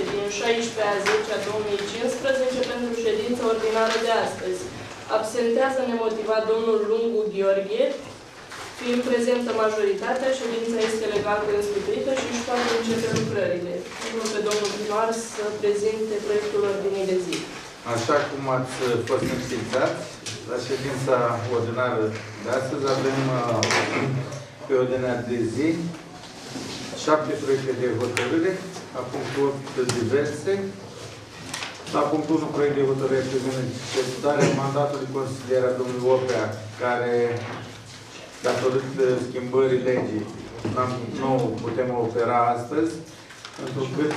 din 16/10/2015 pentru ședința ordinară de astăzi. Absentează nemotivat domnul Lungu Gheorghe, fiind prezentă majoritatea, ședința este legal constituită și își poate începe lucrările. Rog pe domnul primar să prezinte proiectul ordinii de zi. Așa cum ați fost înștiințați, la ședința ordinară de astăzi avem pe ordinea de zi 7 proiecte de hotărâre, la punctul 8 diverse, la punctul 1 proiect de hotărâre privind executarea mandatului consilier a domnului Oprea, care, datorită schimbării legii, nu putem opera astăzi, întrucât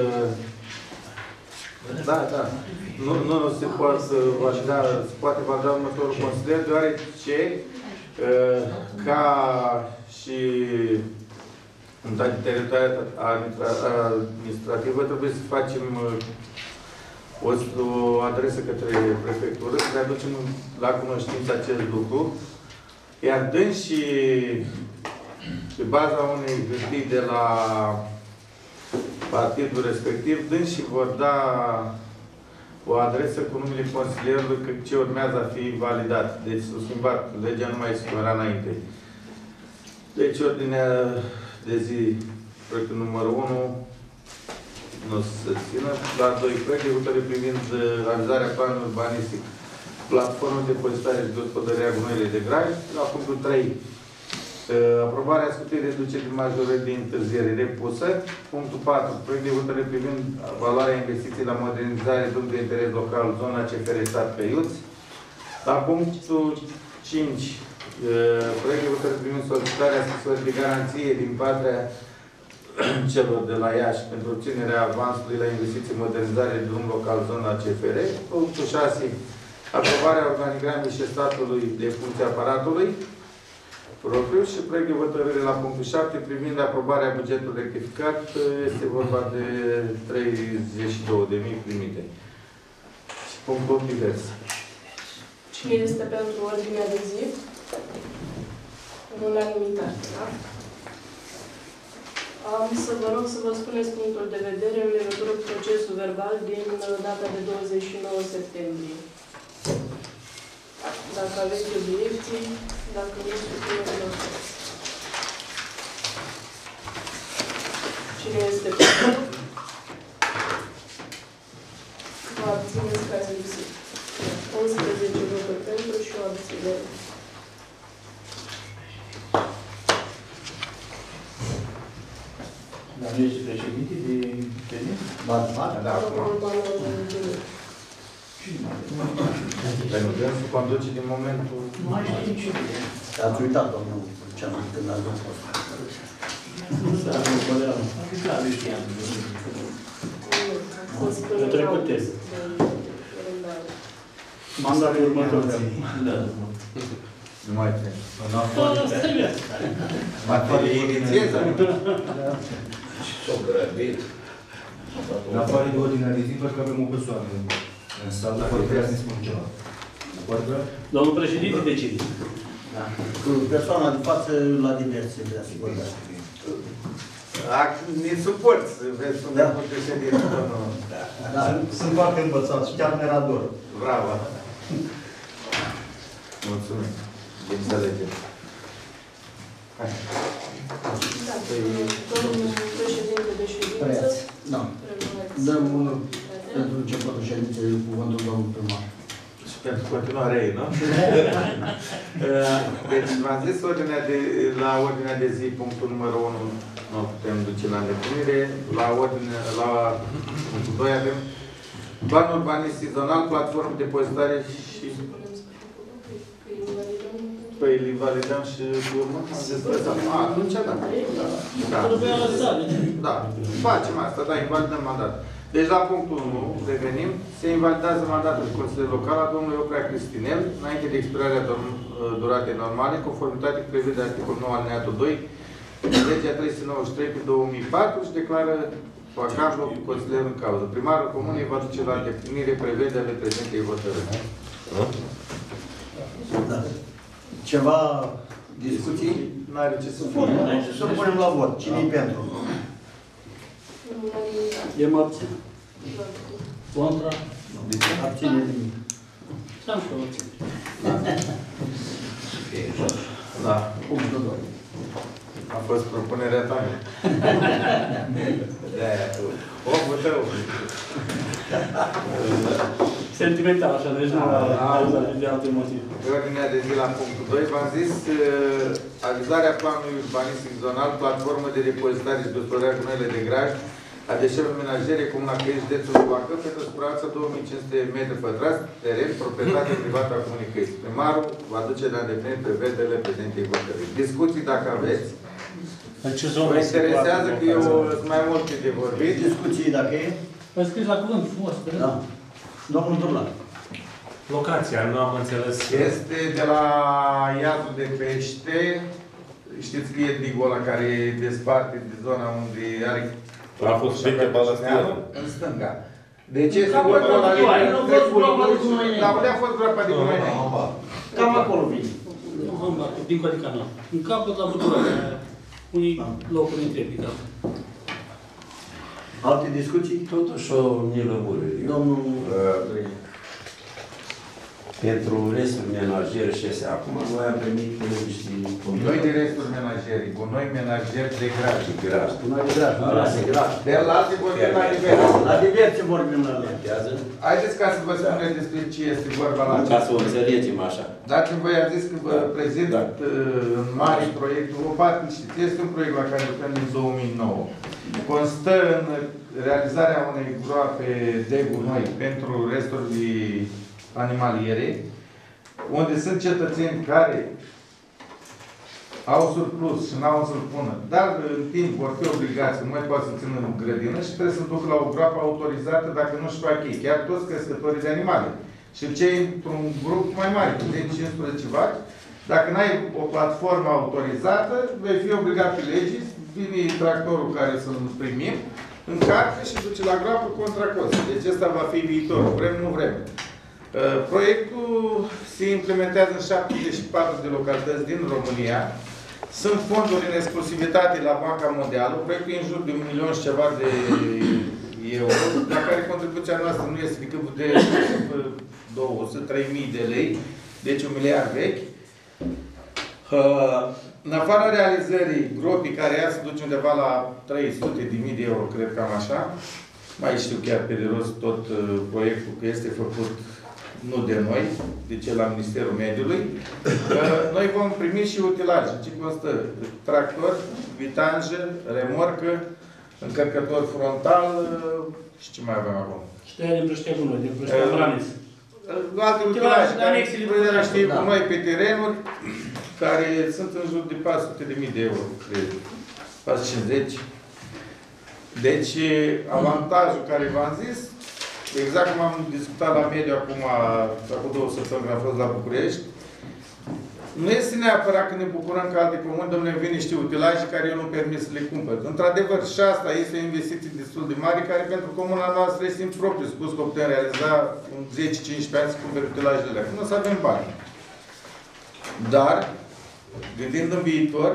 nu se poate valida următorul consilier, deoarece ca și unitate teritorială administrativă trebuie să facem o adresă către prefectură, să ne aducem la cunoștință acest lucru, iar dânsii, pe baza unei hârtii de la partidul respectiv, dânsii vor da o adresă cu numele consilierului că ce urmează a fi validat. Deci s-a schimbat. Legea nu mai se era înainte. Deci ordinea de zi, proiectul numărul 1, nu se țină. La 2, proiect de hotărâre privind realizarea planului urbanistic, platformă de depozitare și gospodărie a gunoaielor de grai. La punctul 3, aprobarea scutei reduceri de majorări de întârziere repusă. Punctul 4, proiect de hotărâre privind valoarea investiției la modernizare drum de interes local, zona CFR Sat Căiuți. La punctul 5, proiect de hotărâre privind solicitarea scrisorii de garanție din partea celor de la Iași pentru obținerea avansului la investiții modernizare drum local, zona CFR. Punctul 6, aprobarea organigramei și statului de funcție aparatului propriu și proiect de hotărâre la punctul 7 privind aprobarea bugetului rectificat. Este vorba de 32.000 primite. Și punctul 8 divers. Cine este pentru ordinea de zi? În unanimitate, da? Am să vă rog să vă spuneți punctul de vedere în legătură cu procesul verbal din data de 29 septembrie. Dacă aveți obiecții, dacă nu supunem la vot. Cine este pentru? Vă abțineți că ați lipsit. 11 voturi pentru și o abținere. Dar nu ești președinte de venit? Da, acum. Dar nu vrem să conduce din momentul... Nu mai știm și de Ați uitat, domnul Lucianu, când ați dat fost. nu s-a răzbăleam. Clar, nu știam. Eu trecutez. Mandatul următor. Da. Nu mai trebuie. Serios. Materie inițieză. S-o grăbit. În afară de ordinea de zi, văd că avem o persoană în sală, poate vrea să-mi spun ceva. Domnul președinte decide. Da. Cu persoana de față la diverse vrea să vorbească. Ne suporți, vezi cum am fost președinte, domnul. Da. Sunt foarte învățat și chiar mi-era dor. Bravo! Mulțumim. Înțelegem. Hai. Da, domnul președinte de ședință. Preați. Da. Dăm pentru începutul ședinței cuvântul domnului primar. Și pentru continuarea ei, nu? Deci, v-am zis, la ordinea de zi, punctul numărul 1, nu putem duce la îndeplinire. La punctul 2 avem planul urbanistic zonal, platformă de depozitare și... Păi îl invalidăm și urmă? Atunci da. Da. Facem asta, da, invalidăm mandatul. Deci la punctul 1, revenim, se invalidează mandatul de consilier local a domnului Oprea Cristinel, înainte de expirarea duratei normale, în conformitate cu prevederea articolul 9 alineatul 2, legea 393 pe 2004 și declară vacant locul consilier în cauză. Primarul comunei va duce la îndeplinire prevederile prezentei hotărâri. Da. Ceva discuții? N-are ce să fie. Să punem la vot. Cine-i pentru? Eu mă abțin. Contra? Abține nimic. Am și eu abțin. Da. Punctul 2. A fost propunerea ta. De-aia tu. Omul tău. Sentimental, așa, deci nu de alte motive. Pe ordinea de zi la punctul 2 v-am zis avizarea planului urbanistic zonal, platformă de depozitare și dosărare cu noile de graj a deșeurilor menajere, Comuna Căi, județul Bacău, pentru suprafața 2500 metri pătrați, teren, proprietate privată a Comunei Căi. Primarul va duce la îndeplinit prevederile prezentei hotărâri. Discuții dacă aveți. În ce zonă? Mă interesează că eu sunt mai multe de vorbit. Discuții dacă e? Vă scris la cuvânt frumos, Da. Domnul Durlan. Locația, nu am înțeles. Este de la iazul de pește. Știți că e digul ăla care desparte de zona unde are... A fost veche Balastiană? În stânga. Deci este vorba la Dar unde a fost groapa de gunoi? Cam acolo vine. Dincolo de canal. În capăt la București. Unii locuri întrebi, da. Alte discuții? Totuși o nelămurire. Domnul... Pentru restul menajeri și astea, acum noi am primit niște... Noi de resturi menajeri, gunoi menajeri de graj. Graj. Noi de graj. Ala se graj. De la alte vorbim la diverse. La diverse vorbim la ele. Haideți ca să vă spuneți despre ce este vorba la Ca să o înțelegem așa. Dați-mi voi, am zis că vă prezint în mare proiectul, o parte știți, este un proiect la care lucrăm din 2009. Constă în realizarea unei groape de gunoi pentru resturile animaliere, unde sunt cetățeni care au surplus și n-au să-l pună, dar în timp vor fi obligați să nu mai poate să țină în grădină și trebuie să ducă la o groapă autorizată dacă nu-și fac ei, chiar toți crescătorii de animale. Și cei într-un grup mai mare, de 15 vaci, dacă n-ai o platformă autorizată, vei fi obligat pe legii, vine tractorul care să-l primim, încarcă și duce la groapă contra cost. Deci ăsta va fi viitorul, vrem, nu vrem. Proiectul se implementează în 74 de localități din România. Sunt fonduri în exclusivitate la Banca Mondială. Proiectul e în jur de 1 milion și ceva de euro, la care contribuția noastră nu este decât de 200-3.000 de lei, deci 1 miliard vechi. În afara realizării gropii, care ea se duce undeva la 300.000 de euro, cred cam așa, mai știu chiar pe de rost tot proiectul, că este făcut nu de noi, de cel la Ministerul Mediului. Noi vom primi și utilaje. Ce constă? Tractor, vitanjă, remorcă, încărcător frontal și ce mai avem acum? Și tăia din Brăștea Gunoi, din Brăștea Vranis. Alte utilaje care știi cu noi pe terenuri, care sunt în jur de 400.000 de euro, cred. 450. Deci, avantajul care v-am zis, exact cum am discutat la mediu acum 2 săptămâni când am fost la București, nu este neapărat că ne bucurăm că alte comuni, domnule, vin niște utilaje care eu nu permit să le cumpăr. Într-adevăr, și asta este o investiție destul de mare, care pentru comuna noastră este impropriu spus că putem realiza în 10-15 ani să cumperi utilajele alea. Nu o să avem bani. Dar, gândind în viitor,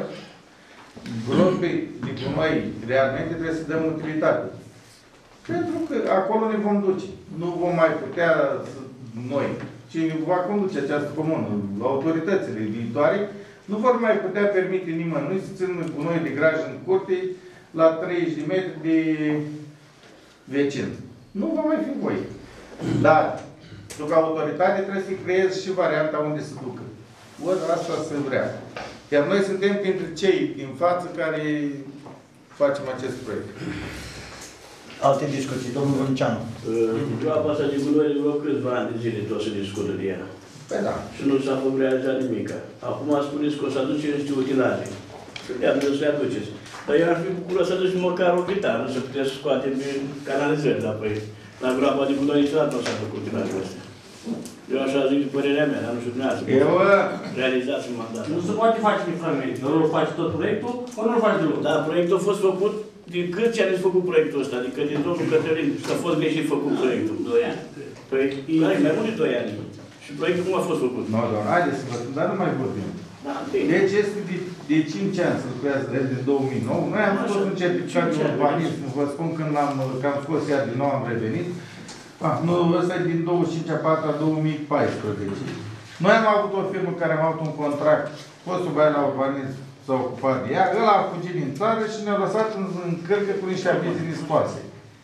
gropii de gunoi realmente trebuie să dăm utilitate. Pentru că acolo ne vom duce. Nu vom mai putea noi, ci va conduce această comună, autoritățile viitoare, nu vor mai putea permite nimănui să țină gunoi de graj în curte la 30 de metri de vecin. Nu va mai fi voie. Dar, tu ca autoritate trebuie să creezi și varianta unde se ducă. Ori asta se vrea. Iar noi suntem printre cei din față care facem acest proiect. Alte discuții. Domnul Vânceanu. Groapa asta de gunoi, vreo câțiva ani de zile tot se discută de ea. Păi da. Și nu s-a făcut realizat nimic. Acum spuneți că o să aduce niște utilaje. Ia, nu să-i aduceți. Dar eu ar fi bucuros să aduci măcar o vitară, să puteți să scoatem din canalizări, dar păi, la groapa de gunoi niciodată nu s-a făcut utilajul ăsta. Eu așa zic de părerea mea, dar nu știu dumneavoastră. Realizați în mandat. Nu se poate face de fragmente. Ori îl face tot proiectul, ori nu-l face deloc. Dar proiectul a fost făcut, din câți ani ați făcut proiectul ăsta? Adică din domnul Cătălin, și a fost greșit făcut proiectul. 2 ani. Păi, mai mult de 2 ani. Și proiectul cum a fost făcut? Nu, doar, haideți să vă spun, dar nu mai vorbim. Da, bine. Deci este de 5 ani să lucrează de 2009. Noi am scos un certificat de urbanism, vă spun când că am scos iar din nou, am revenit. Nu, ăsta e din 25/4/2014. Noi am avut o firmă care am avut un contract, postul Baia la urbanism s-a ocupat de ea, ăla a fugit din țară și ne-a lăsat în cărcă cu niște avize discoase.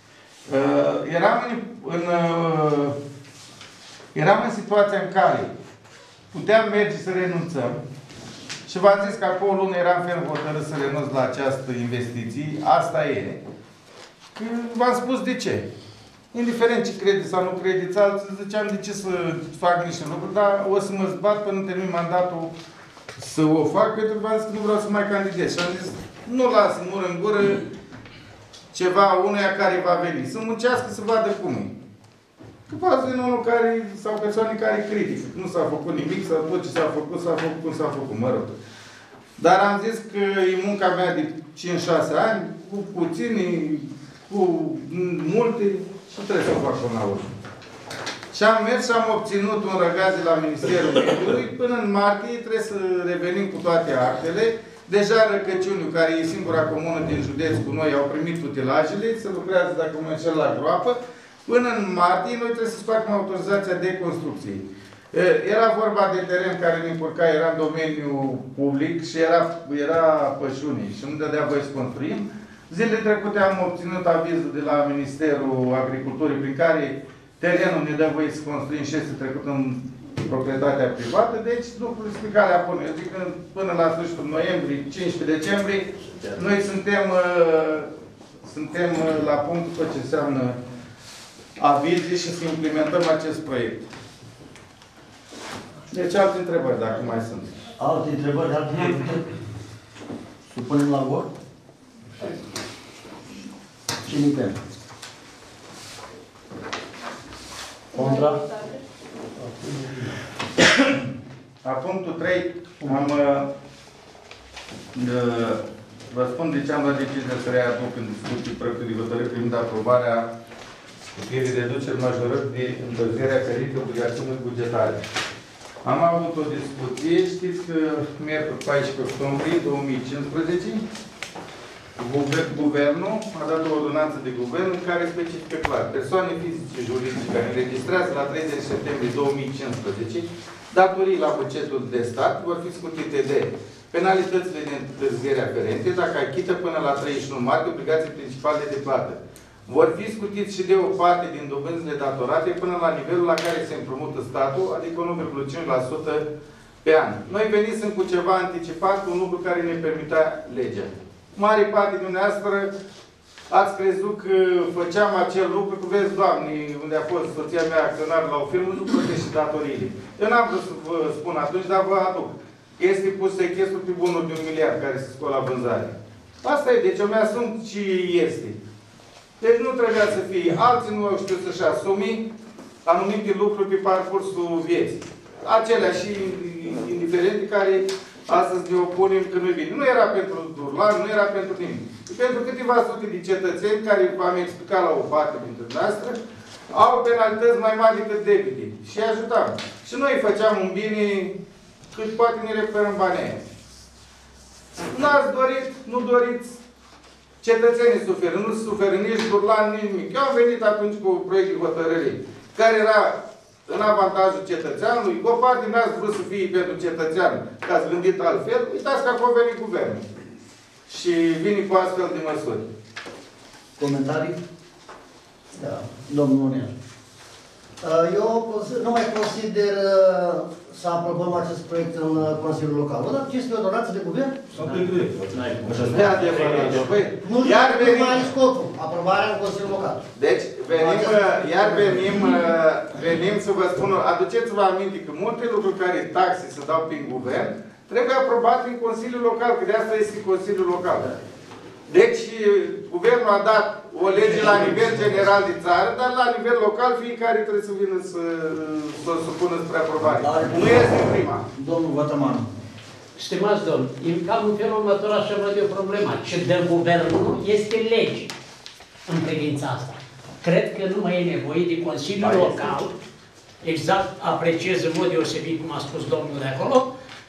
Eram în situația în care puteam merge să renunțăm și v-am zis că acolo lună eram ferm hotărât să renunț la această investiție. Asta e. V-am spus de ce. Indiferent ce credeți sau nu credeți, alții ziceam de ce să fac niște lucruri, dar o să mă zbat până termin mandatul să o fac, pentru că v-am zis că nu vreau să mai candidez. Și am zis, nu las în mură în gură ceva unuia care va veni. Să muncească, să vadă cum e. Că poate veni unul care, sau persoane care critică. Nu s-a făcut nimic, sau tot ce s-a făcut cum s-a făcut, mă rog. Dar am zis că e munca mea de 5-6 ani, cu puțini, cu multe, și trebuie să o fac până la urmă. Și am mers și am obținut un răgaz de la Ministerul Mediului. Până în martie trebuie să revenim cu toate actele. Deja Răcăciuniu, care e singura comună din județ cu noi, au primit utilajele, se lucrează, dacă mă înșel, la groapă. Până în martie, noi trebuie să scoatem autorizația de construcție. Era vorba de teren care ne încurca, era în domeniul public și era pășune și nu dădea voie să construim. Zilele trecute am obținut avizul de la Ministerul Agriculturii, prin care terenul ne dă voie să construim și este trecut în proprietatea privată, deci lucrurile sunt pe calea bună. Eu zic că până la sfârșitul noiembrie, 15 decembrie, noi suntem la punctul tot ce înseamnă avize și să implementăm acest proiect. Deci alte întrebări, dacă mai sunt. Alte întrebări, alte întrebări? Supunem la vot? Cine pentru? Contra? La punctul 3 vă spun de ce am luat decizia să readuc în discuții proiectul de hotărâre privind aprobarea scrierii reduceri majorări de încălzirea cerinței obligațiunilor bugetare. Am avut o discuție, știți că miercuri 14 octombrie 2015, Guvernul a dat o ordonanță de guvern care specifică clar. Persoane fizice și juridice care înregistrează la 30 septembrie 2015 datorii la bugetul de stat vor fi scutite de penalitățile de întârziere aferente dacă achită până la 31 martie obligații principale de plată. Vor fi scutiți și de o parte din dobânzile datorate până la nivelul la care se împrumută statul, adică 1,5% pe an. Noi venisem cu ceva anticipat, un lucru care ne permitea legea. Mare parte din dumneavoastră ați crezut că făceam acel lucru, că vezi, Doamne, unde a fost soția mea acționar la o firmă, nu plătește datoriile. Eu n-am vrut să vă spun atunci, dar vă aduc. Este pus sechestrul pe bunuri de 1 miliard care se scot la vânzare. Asta e, deci eu mi-asum ce este. Deci nu trebuia să fie. Alții nu au știut să-și asumi anumite lucruri pe parcursul vieții. Acelea și indiferente care astăzi ne opunem că nu-i bine. Nu era pentru Durlan, nu era pentru nimic. Pentru câteva sute de cetățeni, care v-am explicat la o parte dintre noastre, au penalități mai mari decât debite. Și ajutam. Și noi făceam un bine cât poate ne recuperăm banii aia. N-ați dorit, nu doriți. Cetățenii suferă, nu suferă nici Durlan, nici nimic. Eu am venit atunci cu proiect de hotărâre, care era în avantajul cetățeanului. O parte n-ați vrut să fie pentru cetățean, că ați gândit altfel. Uitați că acum a venit guvernul. Și vine cu astfel de măsuri. Comentarii? Da, domnul Neam. Eu nu mai consider să aprobăm acest proiect în Consiliul Local. Odată ce este o donație de guvern? Sau de greu. De adevărat. Nu mai e scopul. Aprobarea în Consiliul Local. Deci, venim să vă spun, aduceți-vă aminte că multe lucruri care taxe se dau prin guvern, trebuie aprobate în Consiliul Local, că de asta este Consiliul Local. Deci, guvernul a dat o lege la nivel general de țară, dar la nivel local fiecare trebuie să vină să o supună spre aprobare. Nu este prima. Domnul Vătăman. Stimați domn, în cam în felul următor așa văd eu problema. Ce dă guvernul este lege în privința asta. Cred că nu mai e nevoie de Consiliul Local, exact apreciez în mod deosebit, cum a spus domnul de acolo,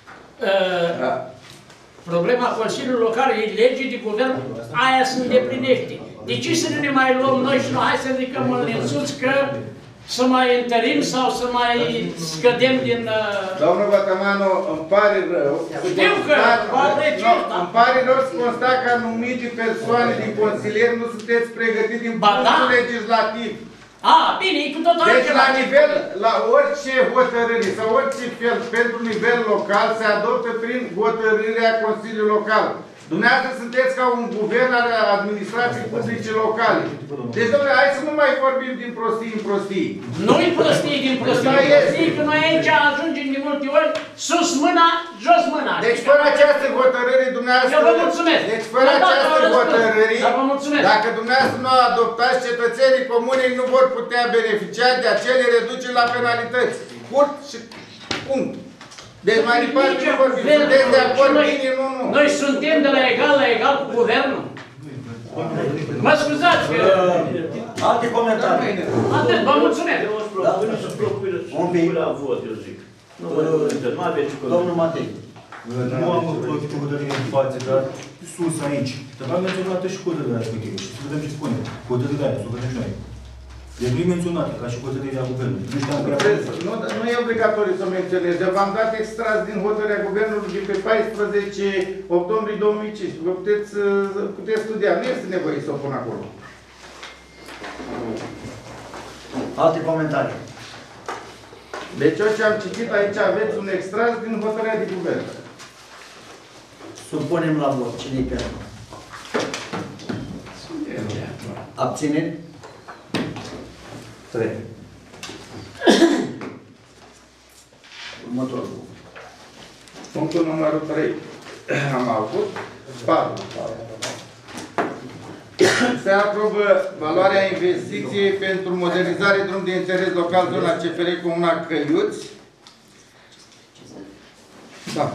Problema Consiliului Local e legii de guvern, aia se îndeplinește. De ce să nu ne mai luăm noi și nu hai să ridicăm în sus că să mai întărim sau să mai scădem din... Domnul Bătămanu, îmi pare rău. Știu că îmi pare rău să constat că anumite persoane din consilieri nu sunteți pregătiți din punctul legislativ. Bine, e cu totul deci la nivel, la orice hotărâre sau orice fel pentru nivel local se adoptă prin hotărârea Consiliului Local. Dumneavoastră sunteți ca un guvern al administrației publice locale. Deci, domnule, hai să nu mai vorbim din prostii în prostii. Nu-i prostii din prostii, că noi aici ajungem de multe ori sus mâna, jos mâna. Deci, fără această hotărâre, dumneavoastră... Eu vă mulțumesc. Deci, fără această hotărâre, vă mulțumesc. dacă dumneavoastră nu adoptați, cetățenii comunei nu vor putea beneficia de acele reduceri la penalități. Curt și punct. Deci mai departe nu vorbim. Sunteți de acord bine, nu. Noi suntem de la egal cu guvernul. Mă scuzați că... Alte comentarii. Atât, vă mulțumesc. Un pic la vot, eu zic. Nu aveți cum. Domnul Matei. Nu am făcut hotărâre în față, dar sus aici. Dar am menționat și hotărârea respectivă. Și să vedem ce spune. Hotărârea aia, să o vedem și noi. Deci nu e menționată ca și hotărârea guvernului. Nu e obligatoriu să menționez. Eu v-am dat extras din hotărârea guvernului de pe 14 octombrie 2015. Vă puteți studia. Nu este nevoie să o pun acolo. Alte comentarii. Deci eu ce am citit aici aveți un extras din hotărârea de guvern. Supunem la vot. Cine-i pentru? Abțineri? 3. Următorul. Punctul numărul 3. Am avut 4. Se aprobă valoarea investiției pentru modernizare drum de interes local zona CFR Comuna Căiuți. Da.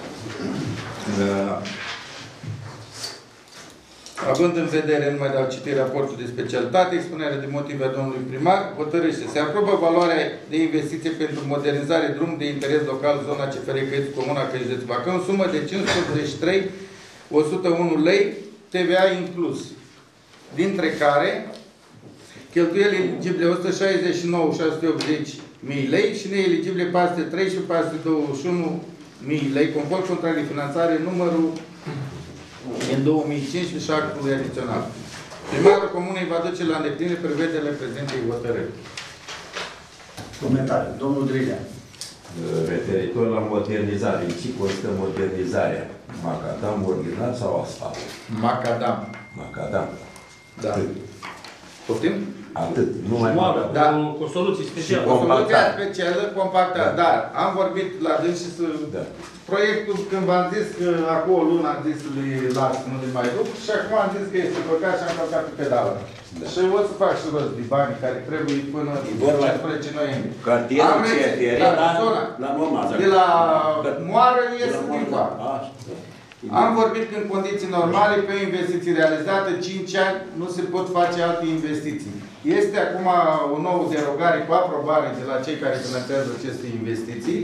Având în vedere, nu mai dau citire raportul de specialitate, expunerea de motive a domnului primar, hotărâște. Se aprobă valoarea de investiție pentru modernizare drum de interes local zona CFR Căiuți Comuna Căiuți Bacău, în sumă de 583.101 lei, TVA inclus. Dintre care cheltuieli eligibile 169.680.000 lei și neeligibile 413.421.000 lei, conform contract de finanțare numărul în 2015 și actului adițional. Primarul Comunei va duce la îndeplinire prevederile prezentei hotărâri. Comentariu. Domnul Drilea. Referitor la modernizare. În ce constă modernizarea? Macadam ordinat sau asfalt? Macadam. Macadam. Da. Poftim? Atât. Nu mai da. Cu soluții speciale. O soluție specială, compactă. Da. Dar am vorbit la dâns și să... Da. Proiectul, când v-am zis că acum o lună am zis să le las, nu le mai duc, și acum am zis că este blocat și am călcat pe pedală. Da. Și o să fac și rost de bani care trebuie până 15 noiembrie. Cartierul CFR, la normal. De la Moară ies din fac. Am vorbit că în condiții normale, pe investiții realizate, 5 ani, nu se pot face alte investiții. Este acum o nouă derogare cu aprobare de la cei care finanțează aceste investiții,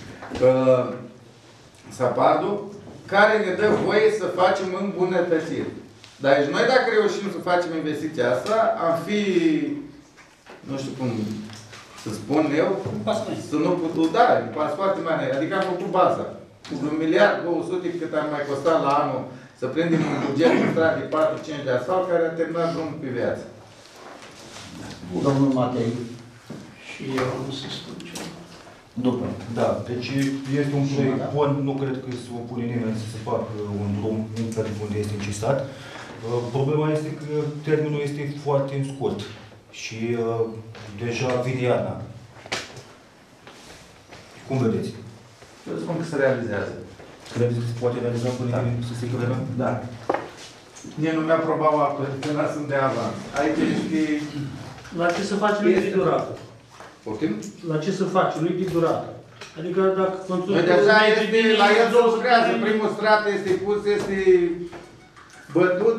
SAPARD-ul, care ne dă voie să facem îmbunătățiri. Dar noi dacă reușim să facem investiția asta, am fi, nu știu cum să spun eu, să nu putem, da, un pas foarte mare. Adică am făcut baza. Cu 1.200.000.000 cât ar mai costa la anul să prindem un buget în stradă de 4-5 de asfalt care a terminat drumul pe viață. Domnul Matei. Și eu nu să spun ceva. După. Da, deci este un proiect bun, nu cred că se opune nimeni să se facă un drum indiferent unde este încistat. Problema este că termenul este foarte scurt și deja vine iarna. Cum vedeți? Eu spun că se realizează. Credeți că se poate realiza până să se hotărâm? Da. Mie nu mi-a aprobat apă, că n-a sunt de avans. Aici este... La ce să faci nu-i de durată. Poftim? La ce să faci nu-i de durată. Adică dacă construiești... Păi deja este, la el se lucrează. Primul strat este pus, este bătut.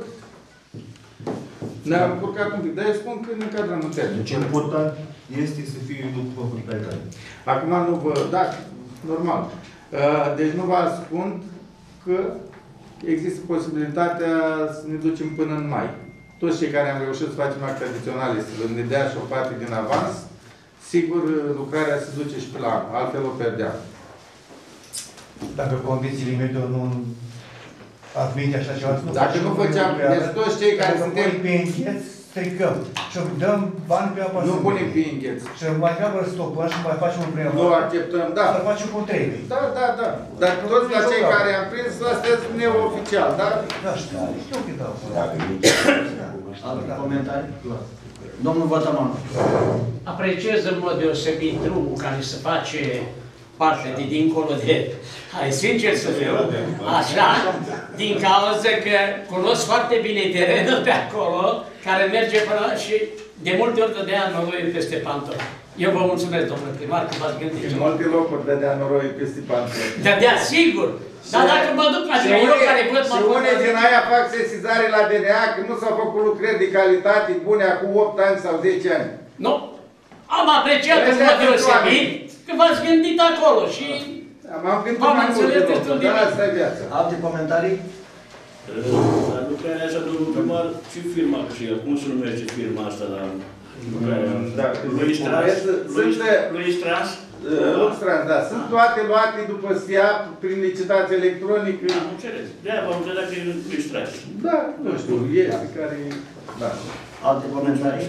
Ne-am încurcat un pic, dar eu spun că ne încadrăm în termen. Ce important este să fie după publicare. Acum nu vă... Da, normal. Deci nu vă ascund că există posibilitatea să ne ducem până în mai. Toți cei care am reușit să facem acte adiționale, să ne dea și o parte din avans, sigur lucrarea se duce și pe la anul, altfel o perdeam. Dacă condițiile mediului nu admite așa ceva, dacă nu făceam, deci toți cei care suntem... pe închet, stricăm și dăm bani pe apa. Nu punem pe închet. Și mai treabă stopăm și mai facem un preavat. Nu acceptăm, da. Să facem cum trebuie. Da. Dar toți la cei care am prins, astea sunt neoficial, da? Da, știu că da. Alte comentarii? Domnul Vătăman. Apreciez în mod deosebit drumul care se face parte de dincolo de... Hai, sincer să fiu, așa, din cauza că cunosc foarte bine terenul pe acolo, care merge până și de multe ori dădea noroi peste pantofi. Eu vă mulțumesc, domnule primar, că v-ați gândit. În multe locuri dădea noroi peste pantofi. Dădea, sigur. Dar dacă mă duc la tine, eu care văd... Și unii din aia fac sesizare la DNA, că nu s-au făcut lucrări de calitate bune acum 8 ani sau 10 ani. Nu. Am apreciat în mod deosebit că v-ați gândit acolo și... M-am gândit mai multe locuri, dar asta e viața. Alte comentarii? La lucrarea asta, domnul primar, ce firma și cum se numește firma asta la lucrarea? Luis Trans? Luxtrans, da. Sunt toate luate după SIAP, prin licitație electronică. Am înțeles. De-aia v-am întrebat că e Luis Trans. Da, nu știu, este care... Da. Alte comentarii?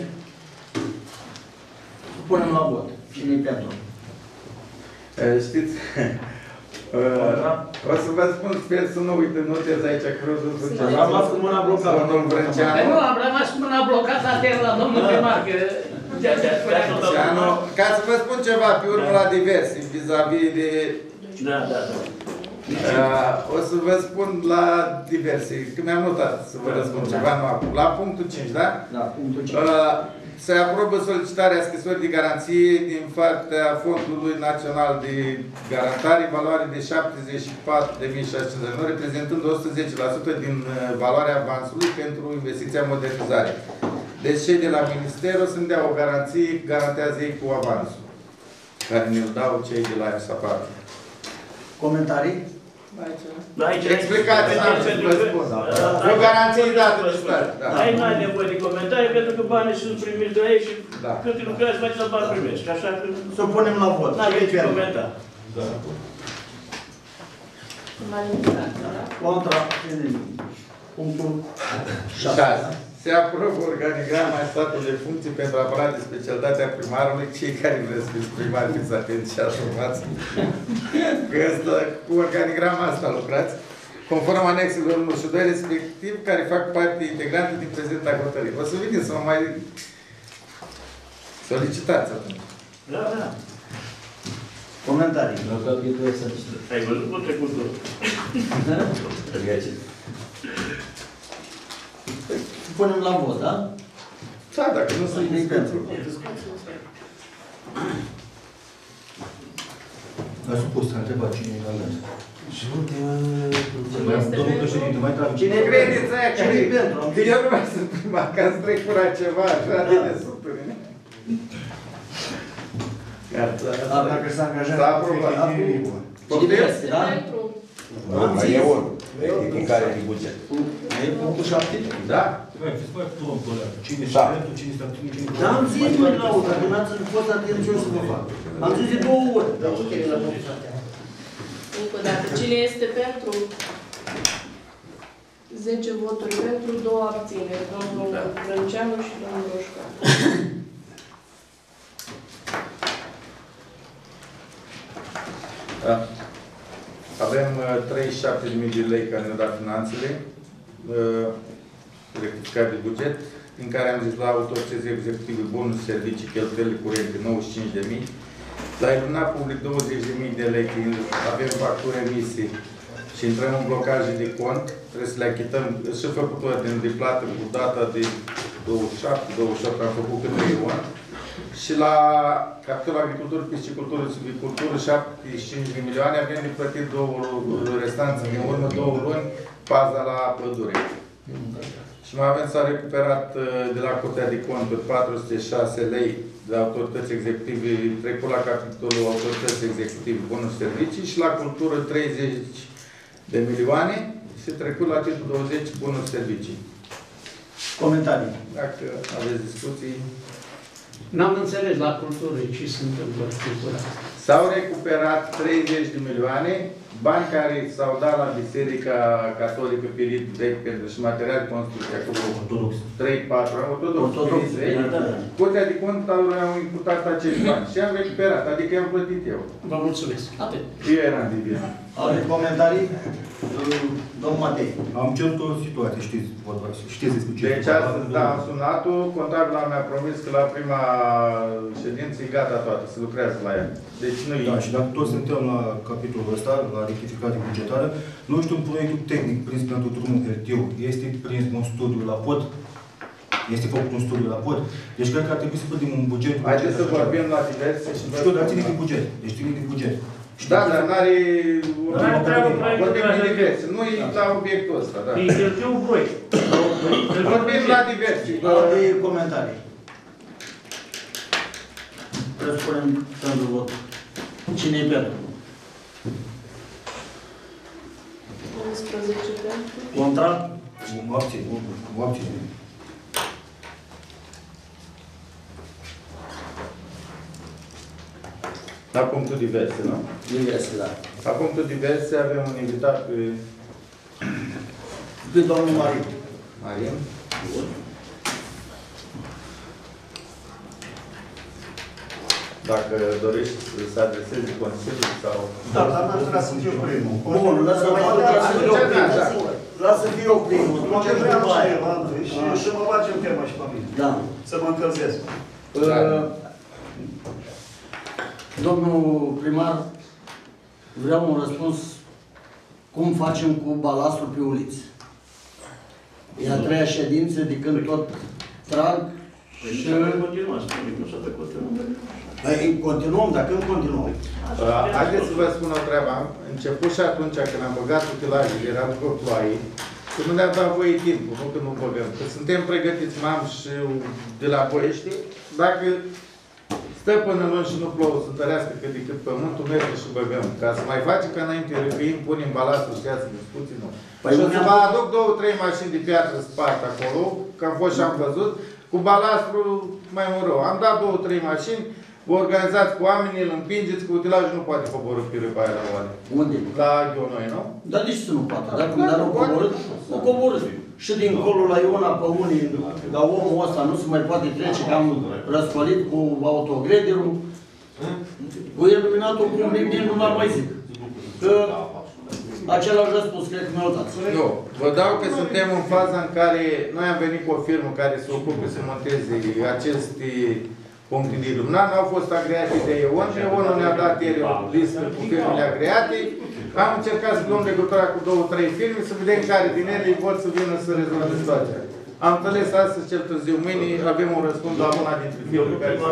Punem la vot. Cine-i pentru? Știți, o să vă spun, sper să nu uite, notez aici că vreau să spun. Am rămas cu mâna blocată. Domnul Brânceanu. Nu, am rămas cu mâna blocată atent la domnul primar, că... Ca să vă spun ceva pe urmă la diverse, vis-a-vis de... Da. O să vă spun la diverse, că mi-am notat să vă răspund ceva, nu acum. La punctul 5, da? Da, punctul 5. Se aprobă solicitarea scrisorii de garanție din partea Fondului Național de Garantare, valoare de 74.650 de euro, reprezentând 110% din valoarea avansului pentru investiția modernizare. Deci cei de la Minister o să-mi dea o garanție, garantează ei cu avansul, care ne-l dau cei de la SAPAR. Comentarii? Explicați, vă spun. O garanție dată de stat. Aici nu ai nevoie de comentarii, pentru că banii sunt primiți de aici și când lucrezi, faci la bani primești. Așa că... Să o punem la vot. N-aveți ce comenta. Contra. Punctul 6. Se aprobă organigrama statului de funcții pentru apărare de specialitatea primarului. Cei care vreți să fiți primari, fiți atenți și ascultați. Că cu organigrama asta lucrați, conform anexelor 1 și 2, respectiv, care fac parte integrantă din prezenta hotărâre. O să vedeți să mă mai solicitați atunci. Da. Comentarii. Ai văzut cu trecutul? Punem la vot, da? Da, dacă nu sunt pentru. A supus, a întrebat cine e la Domnul președinte, mai trage. Cine credeți aia care Cine-i pentru? Eu nu mai sunt primar, că ați trecurat ceva așa de desubturi. Dar dacă s-a angajat... S-a aprobat. Cine este, da? Nu, mai e unul. Rectificare de buget. E punctul 7? Da? Cine Da. cine este activ, cine... Da, am zis, mă, la urmă, dacă n-ați fost atent ce o să vă fac. Am zis de 2 ori. Da, ok, la punctul 7. Încă o dată. Cine este pentru? 10 voturi pentru, 2 abțineri. Domnul Brânceanu și domnul Roșca. Da. Avem 37.000 de lei care ne-au dat finanțele, rectificare de buget, din care am zis la autorități executive bonus, servicii, cheltuieli curente 95.000, la iluminat public 20.000 de lei, când avem facturi emise și intrăm în blocaje de cont, trebuie să le achităm și făcut ordine de plată cu data de 27-28, am făcut câte un. Și la capitolul agricultură, piscicultură, silvicultură, 75 de milioane, avem de plătit restanțe din urmă 2 luni, paza la pădure. Și mai avem, s-a recuperat de la Curtea de Conturi 406 lei de autorități executive, trecut la capitolul autorități executive bunuri servicii și la cultură 30 de milioane și trecut la titlul 20 bunuri servicii. Comentarii. Dacă aveți discuții. N-am înțeles la cultură ce se întâmplă cu cultura. S-au recuperat 30 de milioane, bani care s-au dat la Biserica Catolică Pirit Vechi pentru și material de construcție, acolo 3-4 ani, ortodox. Curtea de Conturi au imputat acești bani și am recuperat, adică i-am plătit eu. Vă mulțumesc. Atât. Eu eram de bine. Alte comentarii? Domnul Matei. Am cerut o situație, știți, vorba, știți despre ce. Deci astăzi, da, am sunat-o, contabila mi-a promis că la prima ședință e gata toată, se lucrează la ea. Deci nu Da, și dacă toți suntem la capitolul ăsta, la rectificare bugetară, nu știu, proiectul tehnic prins pentru drumul Hertiu, este prins un studiu la pod? Este făcut un studiu la pod? Deci cred că ar trebui să plătim un buget. Haideți să vorbim la diverse și... Știu, dar ține din buget. Deci ține din buget. Da, dar n-are... Vorbim de diverse, nu e la obiectul ăsta, da. E un proiect. Vorbim la diverse. Alte comentarii. Răspunem pentru vot. Cine e pentru? 11 pentru. Contra? O abține. La punctul diverse, nu? Diverse, da. La punctul diverse avem un invitat pe... Pe domnul Mariu. Marian. Dacă dorești să se adreseze Consiliul sau... Da, dar n-aș vrea să fiu primul. Bun, lasă să fiu primul. Mă vreau și eu întâi și mă bage în tema și pe mine. Da. Să mă încălzesc. Domnul primar, vreau un răspuns cum facem cu balastul pe uliți. E a treia ședință de când tot trag și... Continuăm, spune, nu s-a făcut Continuăm, dar când continuăm? Haideți să vă spun o treabă. Am început și atunci când am băgat utilajele, era după ploaie, că nu ne-am dat voie timpul, nu că nu băgăm. Că suntem pregătiți, mam și de la Boiești, dacă stă până luni și nu plouă, să întărească cât de cât pământul, merge și băgăm. Ca să mai facem ca înainte, răcăim, punem balastul și ia să discuții, nu. Păi și o să vă aduc 2-3 mașini de piatră spart acolo, că am fost și am văzut, cu balastul mai mult rău. Am dat 2-3 mașini, vă organizați cu oamenii, îl împingeți, cu utilajul nu poate coborî pe râpa aia la oare. Unde? La Ghionoi, nu? Dar de ce să nu poate? Dacă dar o coborât, o coborât. Și dincolo la Iona pe unii, la omul ăsta nu se mai poate trece, că am răscolit cu autogrederul, cu iluminatul cu nici nu l-am mai zic. Că același răspuns, cred că mi-au dat. Nu. Vă dau că suntem în faza în care noi am venit cu o firmă care se ocupe să monteze aceste puncte de iluminat. Au fost agreate de EON. EON ne-a dat ieri o listă cu firmele agreate. Am încercat să luăm legătura cu 2-3 firme, să vedem care din ele pot să vină să rezolve situația. Am înțeles astăzi, cel târziu, mâine, avem un răspuns la una dintre firme care se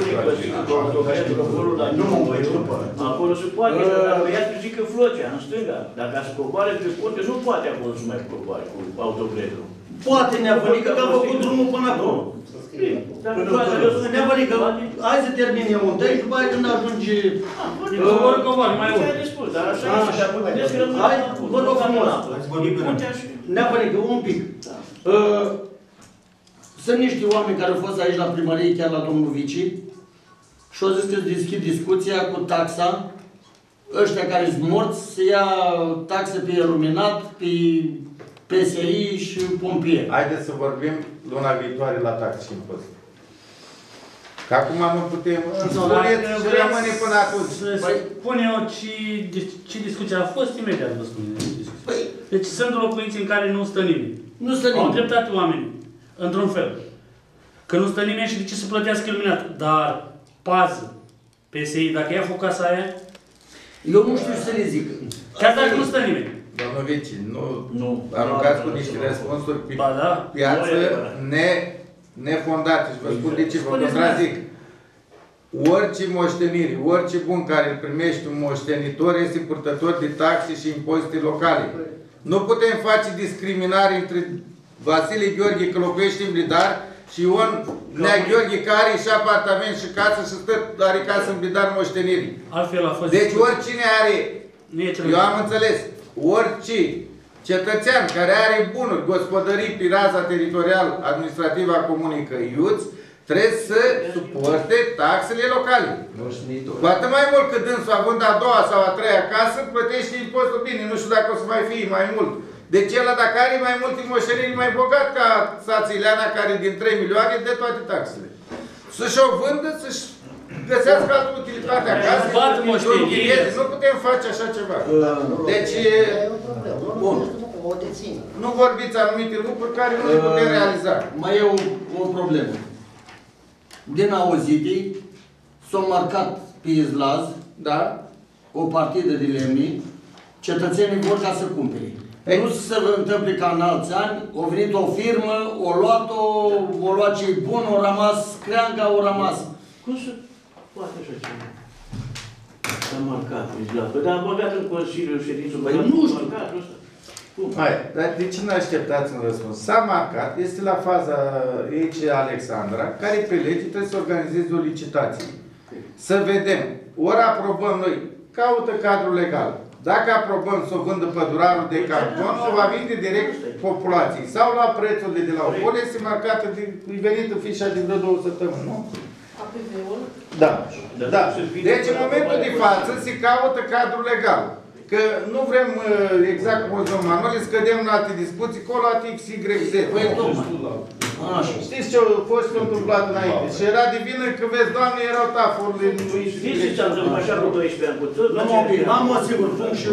acolo se poate, dacă ea zică Flocea, în stânga. Dacă se coboare pe ponte, nu poate acolo să mai coboare cu autogrederul. Poate Neavănică că a făcut drumul până acolo. Neavănică, hai să termine întâi și după aia când ajunge... Coboare, mai urmă. Dar așa este, dar vă vedeți că rămâne... Hai, vă rog frumos. Neavănică, un pic. Sunt niște oameni care au fost aici la primărie, chiar la domnul Vici, și au zis că deschid discuția cu taxa, ăștia care sunt morți, să ia taxe pe iluminat, pe PSI și pompieri. Haideți să vorbim luna viitoare la tax și impozit. Că acum nu putem... Spuneți și rămâne până atunci. Spune eu ce discuție a fost, imediat vă spune. Deci sunt locuințe în care nu stă nimeni. Nu stă nimeni. Au dreptate oamenii, într-un fel. Că nu stă nimeni și de ce să plătească iluminat. Dar, pază, PSI, dacă ia foc casa aia... Eu nu știu să le zic. Chiar dacă nu stă nimeni. Domnul Vici, nu aruncați cu niște răspunsuri pe piață nefondate. Și vă spun de ce, vă contrazic. Orice moștenire, orice bun care îl primește un moștenitor este purtător de taxe și impozite locale. Nu putem face discriminare între Vasile Gheorghe, că locuiește în Blidar, și Ion Nea Gheorghe, care are și apartament și casă și are casă în Blidar moștenirii. Altfel a fost. Deci oricine are, eu am înțeles, orice cetățean care are bunuri, gospodării pe raza teritorial administrativă a Comunei Căiuți, trebuie să suporte taxele locale. Cu atât mai mult că dânsul, având a doua sau a treia casă, plătește impozitul bine. Nu știu dacă o să mai fie mai mult. Deci el, dacă are mai multe moșteniri, mai bogat ca Sața Ileana, care din 3 milioane dă toate taxele. Să-și o vândă, să-și găsească altă utilitate acasă. Nu putem face așa ceva. Deci, bun. Nu vorbiți anumite lucruri care nu le putem realiza. Mai e o problemă. Din auzitei s-a marcat pe Izlaz, da, o partidă de lemni, cetățenii vor ca să cumpere. Nu se întâmple ca în alți ani, a venit o firmă, o luat ce-i bun, o rămas creanga, o rămas. Cum se poate așa ceva? S-a marcat Izlaz. Păi dar a băgat în Consiliul Ședințul, păi nu știu. Hai, dar de ce nu așteptați un răspuns? S-a marcat, este la faza aici Alexandra, care pe lege trebuie să organizeze o licitație. Să vedem, ori aprobăm noi, caută cadrul legal. Dacă aprobăm să o vândă pădurarul de canton, o va vinde direct populației. Sau la prețul de la Opol, este marcată, e venită fișa de vreo 2 săptămâni, nu? APV-ul? Da. Da. Deci în momentul de față se caută cadrul legal. Că nu vrem, exact cum domnul Manuel, scădem în alte discuții, acolo la X, Y, Z. Știți ce a fost întâmplat înainte? Și era divină că, vezi, Doamne, erau tafurile lui... Știți ce am zis așa cu 12 ani cu tot? Nu mă opin, am un singur punct și...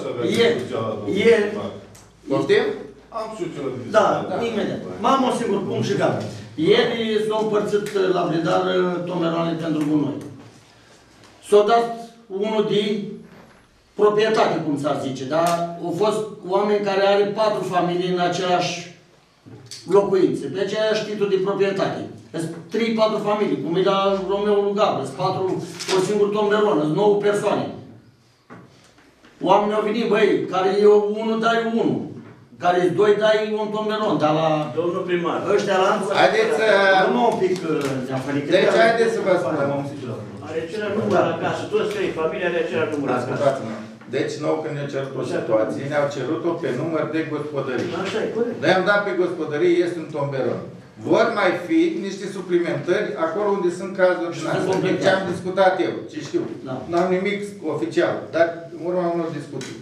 Ieri... Poftim? Am și eu Da, imediat. Am un singur punct și gata. Ieri s-au împărțit la Blidar tomeroane pentru gunoi. S-au dat unul din proprietate, cum s-ar zice, dar au fost oameni care are 4 familii în același locuințe, pe aceeași titlu de proprietate. Sunt 3-4 familii, cum e la Romeo Lugabră, sunt 4, o singur tomberon, sunt 9 persoane. Oamenii au venit, băi, care e unul, dai unul. Care e 2, dai un tomberon, dar la... Domnul primar. Ăștia la... Haideți să... Nu un pic... Deci haideți să vă spun. Are același număr acasă, toți 3, familia are același număr acasă. Deci, nou când ne-au cerut o situație, ne-au cerut-o pe număr de gospodării. Așa e, corect. Noi am dat pe gospodărie, este un tomberon. Vor mai fi niște suplimentări acolo unde sunt cazuri din astea. Ce am discutat eu, ce știu. N-am nimic oficial, dar în urma unor discuții.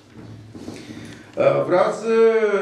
Vreau să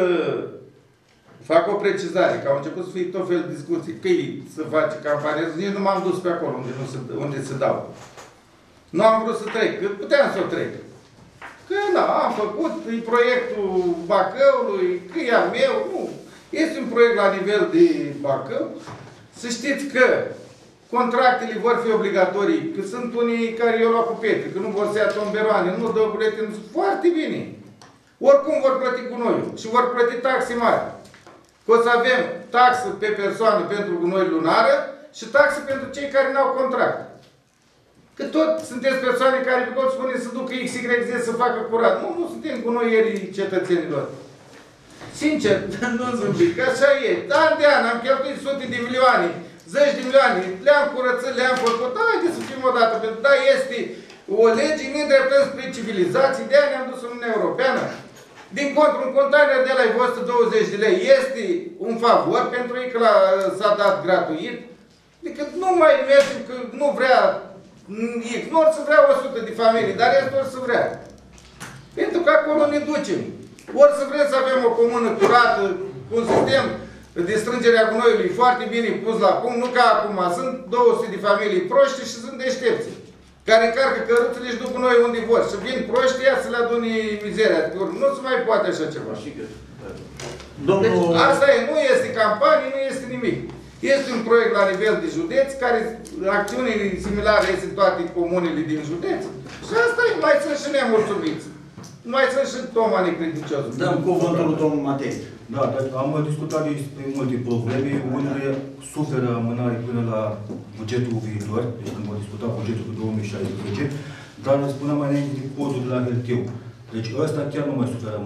fac o precizare, că au început să fie tot fel de discuții. Că să face campanie, nici nu m-am dus pe acolo unde se dau. Nu am vrut să trec, că puteam să o trec. Că na, am făcut, e proiectul Bacăului, că e a meu, nu. Este un proiect la nivel de Bacău. Să știți că contractele vor fi obligatorii, că sunt unii care i-au luat cu pietre, că nu vor să ia tomberoane, nu dă buletin, foarte bine. Oricum vor plăti gunoiul și vor plăti taxe mari. Că o să avem taxă pe persoană pentru gunoi lunară și taxă pentru cei care n-au contract. Că tot sunteți persoane care vă pot spune să ducă X, Y, Z să facă curat. Nu suntem gunoierii cetățenilor. Sincer, nu zâmbit, că așa e. An de an am cheltuit sute de milioane, zeci de milioane, le-am curățit, le-am făcut. Haideți să fim odată, pentru că da, este o lege, ne îndreptăm spre civilizații, de-aia ne-am dus în Uniunea Europeană. Din contră, un container de la 120 de lei este un favor pentru ei că s-a dat gratuit. Adică nu mai mergem, că nu vrea X, nu or să vrea 100 de familii, dar restul or să vrea. Pentru că acolo ne ducem. Ori să vrem să avem o comună curată, cu un sistem de strângere a gunoiului foarte bine pus la punct, nu ca acum. Sunt 200 de familii proști și sunt deștepți, care încarcă căruțele și duc gunoi unde vor. Și vin proști, iar să le adune mizeria. Nu se mai poate așa ceva. Deci asta e, nu este campanie, nu este nimic. Este un proiect la nivel de județ, care acțiunile similare este toate comunele din județ. Și asta e, mai sunt și nemulțumiți. Mai sunt și Toma necredinciosul. Dăm cuvântul lui domnul Matei. Da, dar am discutat despre multe probleme. Unele suferă amânare până la bugetul viitor, deci când vom discuta bugetul cu 2016, dar spuneam mai înainte de codul de la Hârtiu. Deci ăsta chiar nu mai suferă amânare.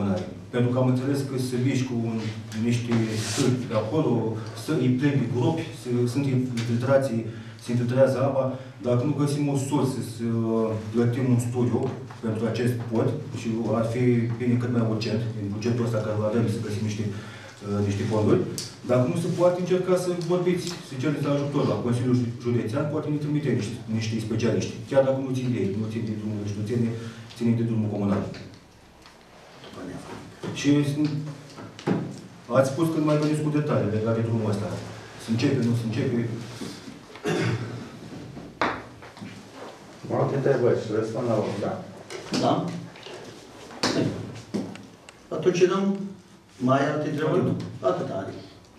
Pentru că am înțeles că se mișcă cu niște stâlpi de acolo, îi plin de gropi, sunt infiltrații, se infiltrează apa. Dacă nu găsim o sursă să plătim un studiu pentru acest pod, și ar fi bine cât mai urgent, în bugetul ăsta care avem să găsim niște fonduri, dacă nu se poate încerca să vorbiți, să cereți ajutor la Consiliul Județean, poate ne trimite niște specialiști, chiar dacă nu țin de ei, nu țin de drumul județene, țin de drumul comunal. Și ați spus că nu mai veniți cu detalii legate de drumul ăsta. Se începe, nu se începe. Alte întrebări și răspund la urmă, da? Da. Atunci dăm mai alte întrebări? Atât are.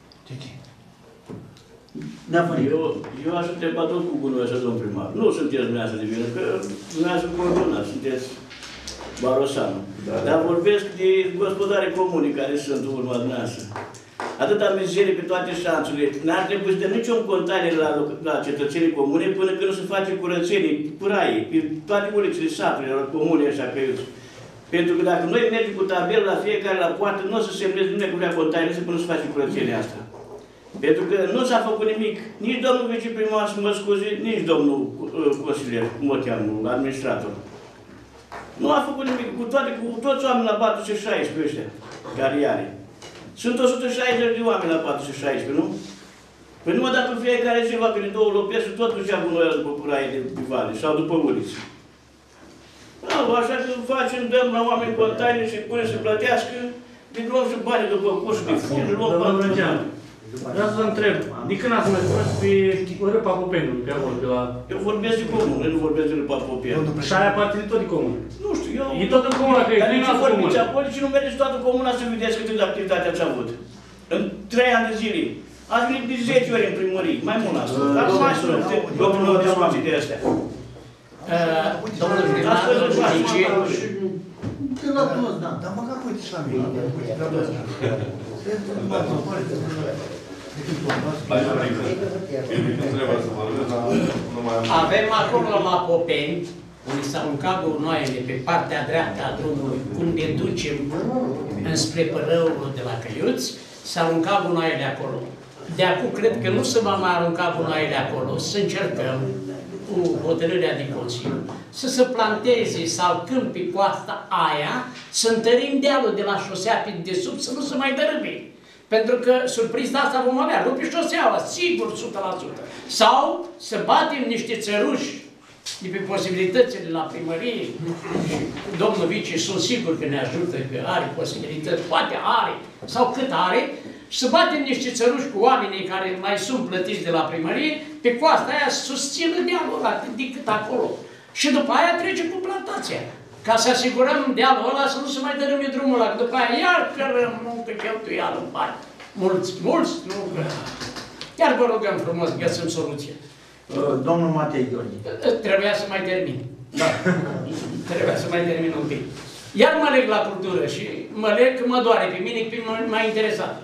Eu aș întreba tot cu bunul ăsta, domn primar. Nu sunteți dumneavoastră de vină, că dumneavoastră coordonați, sunteți Barosanul. Da. Dar vorbesc de gospodare comune care sunt în urma dumneavoastră. Atâta mizerie pe toate șanțurile. N-ar trebui să dă niciun contare la cetățenii comune până când nu se face curățenie, curaie, pe toate ulițele saturilor comune, așa că eu. Pentru că dacă noi mergem cu tabel la fiecare la poartă, nu o să semneze nimeni cu vrea contare până nu se face curățenia asta. Pentru că nu s-a făcut nimic. Nici domnul viceprimar, să mă scuze, nici domnul consilier, cum o cheamă, administrator. Nu a făcut nimic, cu toți oamenii la 416 ăștia, care are. Sunt 160 de oameni la 416, nu? Păi numai dacă fiecare zi va veni două lopezi, totuși ia gunoiul după curaie de vale sau după uliți. Așa că facem, dăm la oameni containe și punem să plătească, de luăm și bani după cursul de fund, de luăm bani. Vreau să vă întreb, de când ați mai fost pe Râpa Popenului, pe acolo, pe la... Eu vorbesc de comună, nu vorbesc de Râpa Popenului. Și aia aparține tot de comună. Nu știu, eu... E tot în comună, că e plin în comună. Acolo și nu mergeți toată comuna să vedeți cât de activitate ați avut. În 3 ani de zile. Ați venit de 10 ori în primărie, mai mult asta. Dar nu mai sunt o discuții de astea. Domnul primar, zice... De la toți, da. Dar măcar uite și la mine. Avem acolo la Popeni, unde s-au aruncat gunoaiele pe partea dreaptă a drumului, cum ne ducem înspre Părăul de la Căiuți, s-au aruncat gunoaiele acolo. De acum cred că nu se va mai arunca gunoaiele acolo, să încercăm cu hotărârea din Consiliu, să se planteze salcând pe coasta aia, să întărim dealul de la șosea pe desubt, să nu se mai dărâme. Pentru că surpriza asta vom avea, rupi șoseaua, sigur, 100%. Sau să batem niște țăruși de pe posibilitățile la primărie. Domnul vice, sunt sigur că ne ajută, că are posibilități, poate are, sau cât are, și să batem niște țăruși cu oamenii care mai sunt plătiți de la primărie, pe coasta aia să susțină dealul ăla, decât acolo. Și după aia trece cu plantația. Ca să asigurăm dealul ăla să nu se mai dărâme drumul ăla, că după aia iar cărăm multă cheltuială în bani. Mulți, nu că... Chiar vă rugăm frumos, găsim soluție. Domnul Matei Gheorghe. Trebuia să mai termin. Da. Trebuia să mai termin un pic. Iar mă leg la cultură și mă leg că mă doare pe mine, că m-a interesat.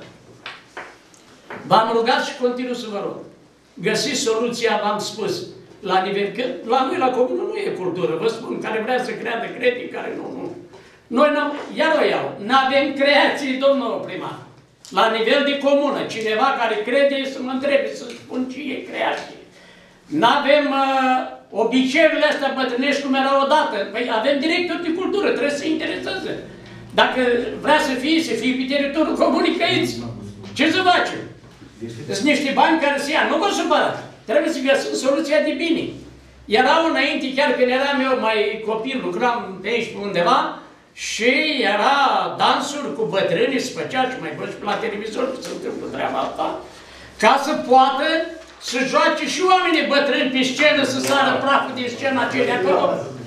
V-am rugat și continuu să vă rog. Găsiți soluția, v-am spus, la nivel, că la noi la comună nu e cultură, vă spun, care vrea să creadă crede, care nu. Noi n-am, iar o iau, n-avem creații, domnul primar. La nivel de comună, cineva care crede să mă întrebe, să spun ce e creație. N-avem obiceiurile astea bătrânești cum erau odată. Păi avem director de cultură, trebuie să se intereseze. Dacă vrea să fie pe teritoriul comunii Căiți. Ce să facem? Sunt niște bani care se ia, nu vă supărați. Trebuie să găsim soluția de bine. Erau înainte, chiar când eram eu mai copil, lucram pe aici pe undeva, și era dansuri cu bătrâni, se făcea și mai văd și la televizor că se întâmplă treaba asta, ca să poată să joace și oamenii bătrâni pe scenă, să sară praful din scena aceea acolo.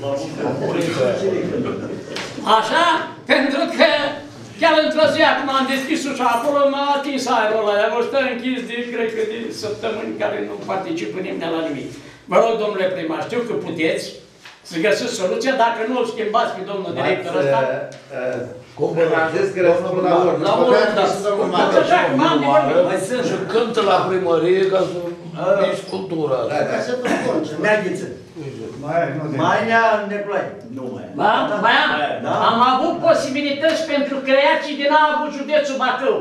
Așa? Pentru că chiar într-o zi, acum am deschis ușa acolo, m-a atins aerul ăla, am stă închis de, cred că, de săptămâni care nu participă nimeni la nimic. Vă rog, domnule primar, știu că puteți să găsiți soluția, dacă nu îl schimbați pe domnul director ăsta. Am zis că răspund la urmă. La urmă, mai sunt și cântă la primărie ca să mici cultura. Mergeți. Mai nea Neplai. Nu mai e. Da? Mai am? Da. Am avut posibilități pentru creații din Abu, județul Bacău.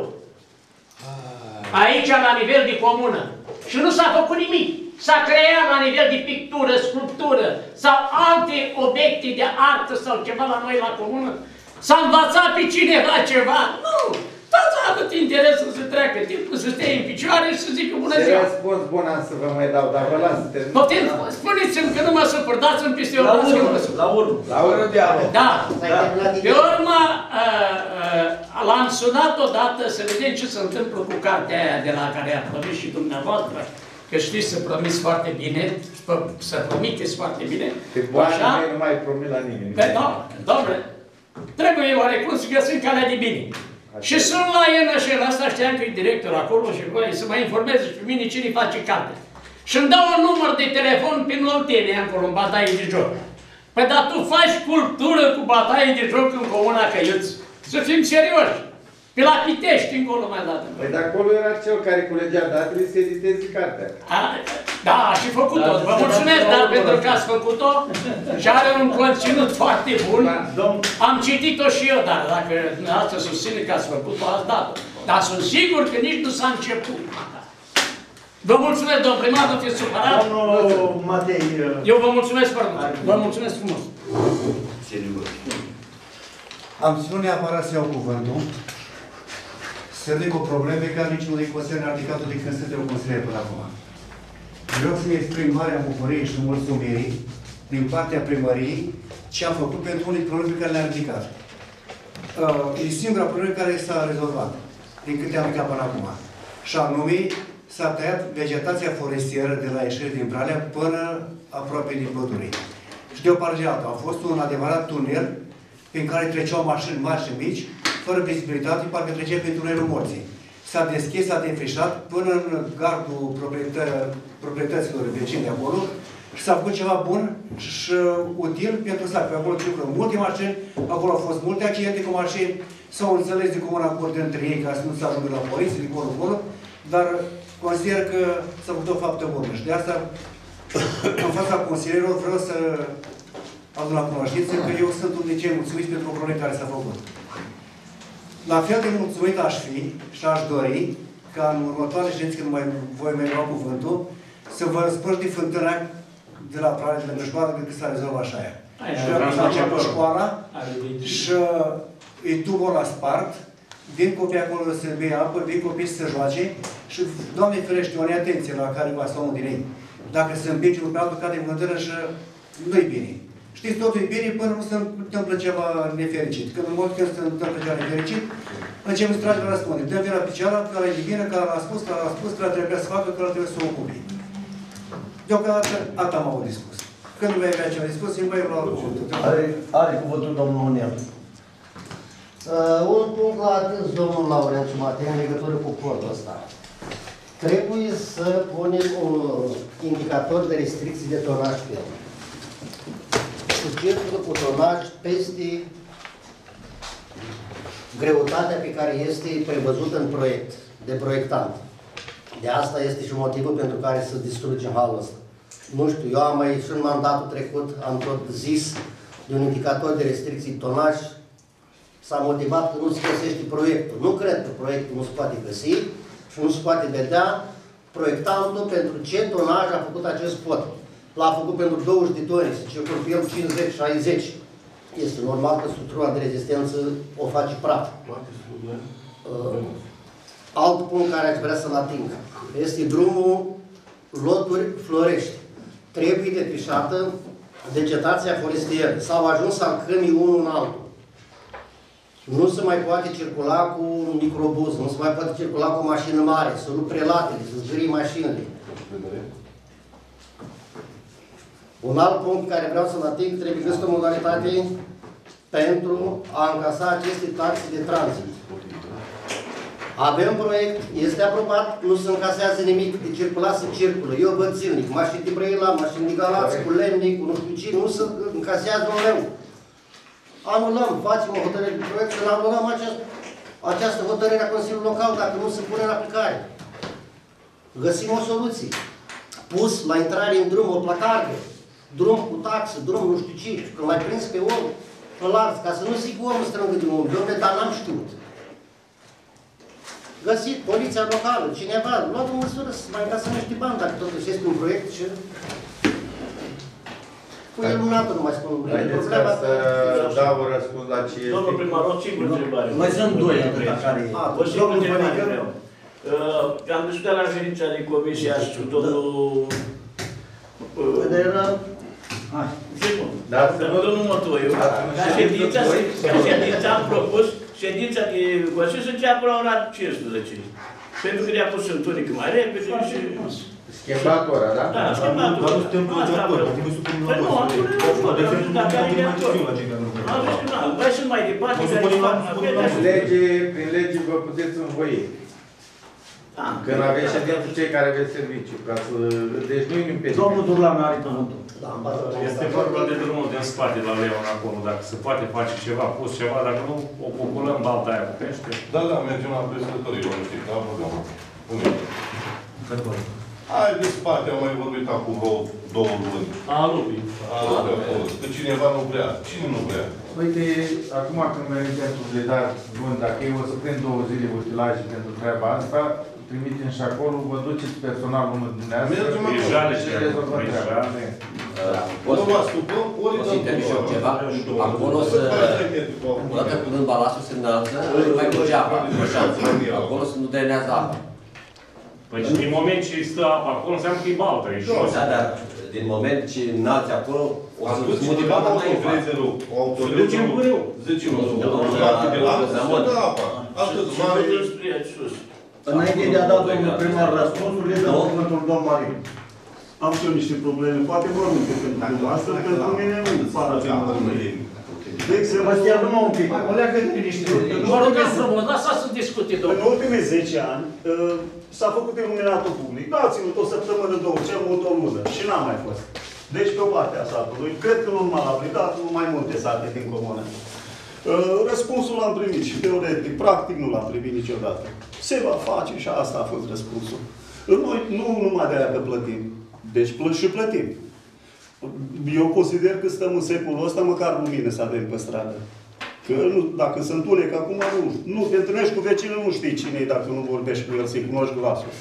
Aici, la nivel de comună. Și nu s-a făcut nimic. S-a creat la nivel de pictură, sculptură sau alte obiecte de artă sau ceva la noi la comună. S-a învățat pe cineva ceva. Nu! Toți au avut interes să se treacă timpul, să stea în picioare și să zică bună ziua. Răspuns bun am să vă mai dau, dar vă las să termin. Poftim, spuneți-mi că nu mă supăr, dați-mi peste o urmă. La urmă. La urmă de apă. Da. Pe urmă, l-am sunat odată să vedem ce se întâmplă cu cartea aia de la care a promis și dumneavoastră. Că știți să promiți foarte bine, să promiteți foarte bine. Pe banii mei nu mai promit la nimeni. Pe doamne, trebuie oarecum să găsim calea de bine. Și sunt la Iena și el ăsta, știam că e director acolo și voi să mă informeze și pe mine cine face carte. Și îmi dau un număr de telefon prin Oltenia, acolo, în bataie de joc. Păi, dar tu faci cultură cu bataie de joc în comuna Căiuți. Să fim serioși. Pe la Pitești, încolo mai dată. Păi, de acolo era cel care culegea datele să editeze cartea. Da, și făcut-o. Vă mulțumesc, dar pentru că ați făcut-o și are un conținut foarte bun. Am citit-o și eu, dar dacă dumneavoastră susține că ați făcut-o, ați dat-o. Dar sunt sigur că nici nu s-a început. Vă mulțumesc, domn primar, nu fiți supărat. Domnul Matei... Eu vă mulțumesc foarte mult. Vă mulțumesc frumos. Am ținut neapărat să iau cuvântul. Să ridic o probleme care niciunul consilier n-a ridicat-o de când suntem consilieri până acum. Vreau să-mi exprim marea bucurie și mulțumirii din partea primăriei ce am făcut pentru unii probleme care le-am ridicat. E singura problemă care s-a rezolvat din câte am ridicat până acum. Și anume, s-a tăiat vegetația forestieră de la ieșire din Pralea până aproape din pădurii. Și de o parte de alta, a fost un adevărat tunel prin care treceau mașini mari și mici, fără vizibilitate, parcă trecea prin tunelul morții. S-a deschis, s-a defrișat până în gardul proprietăților vecini de acolo și s-a făcut ceva bun și util pentru sat. Pe acolo circulă multe mașini, acolo au fost multe accidente cu mașini, s-au înțeles de comun acord între ei ca să nu se ajungă la poliție, de acolo, dar consider că s-a făcut o faptă bună. Și de asta, în fața consilierilor, vreau să adun la cunoștință că eu sunt un de cei mulțumiți pentru o problemă care s-a făcut. La fel de mulțumit aș fi și aș dori ca în următoarele ședințe, când voi mai lua cuvântul, să vă spărși de fântâna de la Pralea, de lângă școală, decât s-a rezolvat așa aia. Și a început școala și e tubul la spart, vin copii acolo să bea apă, vin copii să se joace și, Doamne ferește, o neatenție la care va sta unul din ei. Dacă se împinge unul pe altul, cade în vântână și nu-i bine. Știți, totul e bine până nu se întâmplă ceva nefericit. Când în mod când se întâmplă ceva nefericit, începem să tragem la răspundere. Dăm vina pe cealaltă, că ăla e de vină, că ăla a spus, că ăla a spus, că ăla trebuia să facă, că ăla trebuie să o ocupe. Deocamdată, atât am avut discus. Când nu mai avea ceva discus, îmi mai luat cuvântul. Are cuvântul domnul Onel. Un punct l-a atins domnul Laurențiu Matei în legătură cu portul ăsta. Trebuie să punem un indicator de restricții de tonaj pe el. Cu circulă cu tonaj peste greutatea pe care este prevăzută în proiect, de proiectant. De asta este și motivul pentru care se distruge halul ăsta. Nu știu, eu am mai și în mandatul trecut, am tot zis de un indicator de restricții tonaj, s-a motivat că nu se găsește proiectul. Nu cred că proiectul nu se poate găsi și nu se poate vedea proiectantul pentru ce tonaj a făcut acest pod. L-a făcut pentru 20 de tone, se circulă pe el 50-60. Este normal că structura de rezistență o face praf. Alt punct care aș vrea să-l ating este drumul Loturi Florești. Trebuie defrișată vegetația forestieră. S-au ajuns să alcămii unul în altul. Nu se mai poate circula cu un microbuz, nu se mai poate circula cu o mașină mare, să rup relatele, să zgârii mașinile. Un alt punct care vreau să-l ating, trebuie găsit o modalitate pentru a încasa aceste taxe de tranzit. Avem proiect, este aprobat, nu se încasează nimic, de circula se circulă. Eu văd zilnic, mașini de Brăila, mașini de Galați, cu lemnic, cu nu știu ce, nu se încasează un leu. Anulăm, facem o hotărâre de proiect și anulăm această hotărâre a Consiliului Local dacă nu se pune în aplicare. Găsim o soluție. Pus la intrare în drum o placară. drum cu taxă, drum nu știu ce, când l-ai prins pe om, îl arzi, ca să nu zic omul strângă de om, dom'le, dar n-am știut. Găsit, poliția locală, cineva, luat o măsură să mai încasă niște bani, dacă totuși este un proiect și... Cu el un altă, nu mai spun. Haideți ca să dau un răspuns la ce este. Domnul primar, o singură întrebare. Mai sunt doi, care... O singură întrebare vreau. Am discutat la ședința de comisie și cu domnul... Domnul Motoiu, ca ședința am propus, ședința de Consiliu să înceapă la ora 15. Pentru că ne-a pus întuneric mai repede și... Schimbat ora, da? Da, schimbat ora. Nu, suntem toți de acord, trebuie să punem la votă. De exemplu, dacă are de acord. Am zis că nu, mai sunt mai departe, Prin lege vă puteți învoi. Când aveți ședință, cei care aveți serviciu, ca să... Deci nu-i impediment. Domnul Durlan are cuvântul. Este vorba de drumul din spate la Leon acolo, dacă se poate face ceva, pus ceva, dacă nu, o populăm balta aia cu pește. Da, mergem la presătorii, nu știu, da, problema. Hai de spate, am mai vorbit acum vreo 2 luni. Lupii. Că cineva nu vrea. Cine nu vrea? Uite, acum când mergem pentru de dar bun, dacă eu o să prind 2 zile utilaje pentru treaba asta, trimitem și acolo, vă duceți personalul unul dumneavoastră. Mergem acolo. Și rezolvăm treaba. Nu mă stupăm, ori dăm ceva. Acolo să... Odată când balasul se înalță, mai merge apa. Acolo să nu drenează apa. Păi din moment ce stă apa acolo, înseamnă că e baltă, e jos. Da, dar din moment ce înalți acolo, o să smute apa mai în față. Se duce în greu. 10 minute. De la apa. Atât, mare. Înainte de a da domnul primar răspunsul, le dau cuvântul domnul Marin. Am și eu niște probleme, poate mărunte pentru dumneavoastră, pentru mine nu par a fi mărunte. De exemplu, numai un pic, o leagă de niște... Vă rog frumos, lăsați să discute, domnule. În ultimii 10 ani s-a făcut iluminatul public. Da, a ținut o săptămână, 2, cel mult o lună și n-a mai fost. Deci pe o parte a satului, cred că nu m-a aplicat, nu mai multe sate din comună. Răspunsul l-am primit și teoretic, practic nu l-am primit niciodată. Se va face și asta a fost răspunsul. Noi nu numai de aia că plătim. Deci și plătim. Eu consider că stăm în secolul ăsta, măcar lumină să avem pe stradă. Că nu, dacă se întunecă acum, nu te întâlnești cu vecinul, nu știi cine e dacă nu vorbești cu el, să-i cunoști glasul.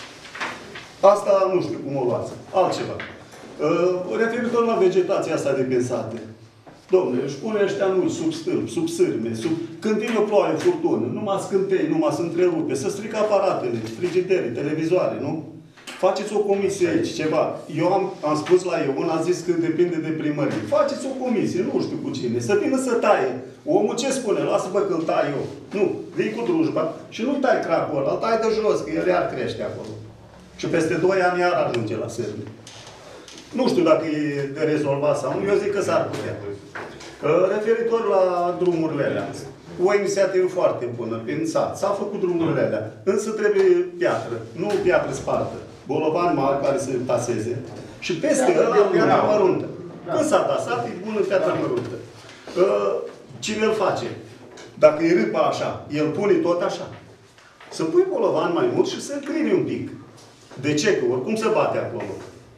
Asta nu știu cum o luați. Altceva. Referitor la vegetația asta de pensate. Dom'le, își pune ăștia nu sub stâlp, sub sârme, când vine o ploaie, furtună, numai scântei, numai se întrerupe, să strică aparatele, frigidere, televizoare, nu? Faceți o comisie aici, ceva. Eu am spus la eu, un a zis că depinde de primărie. Faceți o comisie, nu știu cu cine, să vină să taie. Omul ce spune? Lasă-mă că îl tai eu. Nu, vii cu drujba și nu-i tai cracul ăla, îl tai de jos, că el iar crește acolo. Și peste 2 ani iar ajunge la sârme. Nu știu dacă e de rezolvat sau nu, eu zic că s-ar putea. Referitor la drumurile alea, o inițiativă foarte bună, prin sat. S-a făcut drumurile alea, însă trebuie piatră, nu piatră spartă. Bolovani mari care se taseze. Și peste ăla, piatra măruntă. Când s-a tasat, e bună piatra măruntă. Cine îl face? Dacă e râpa așa, el pune tot așa. Să pui bolovan mai mult și să încline un pic. De ce? Că oricum se bate acolo.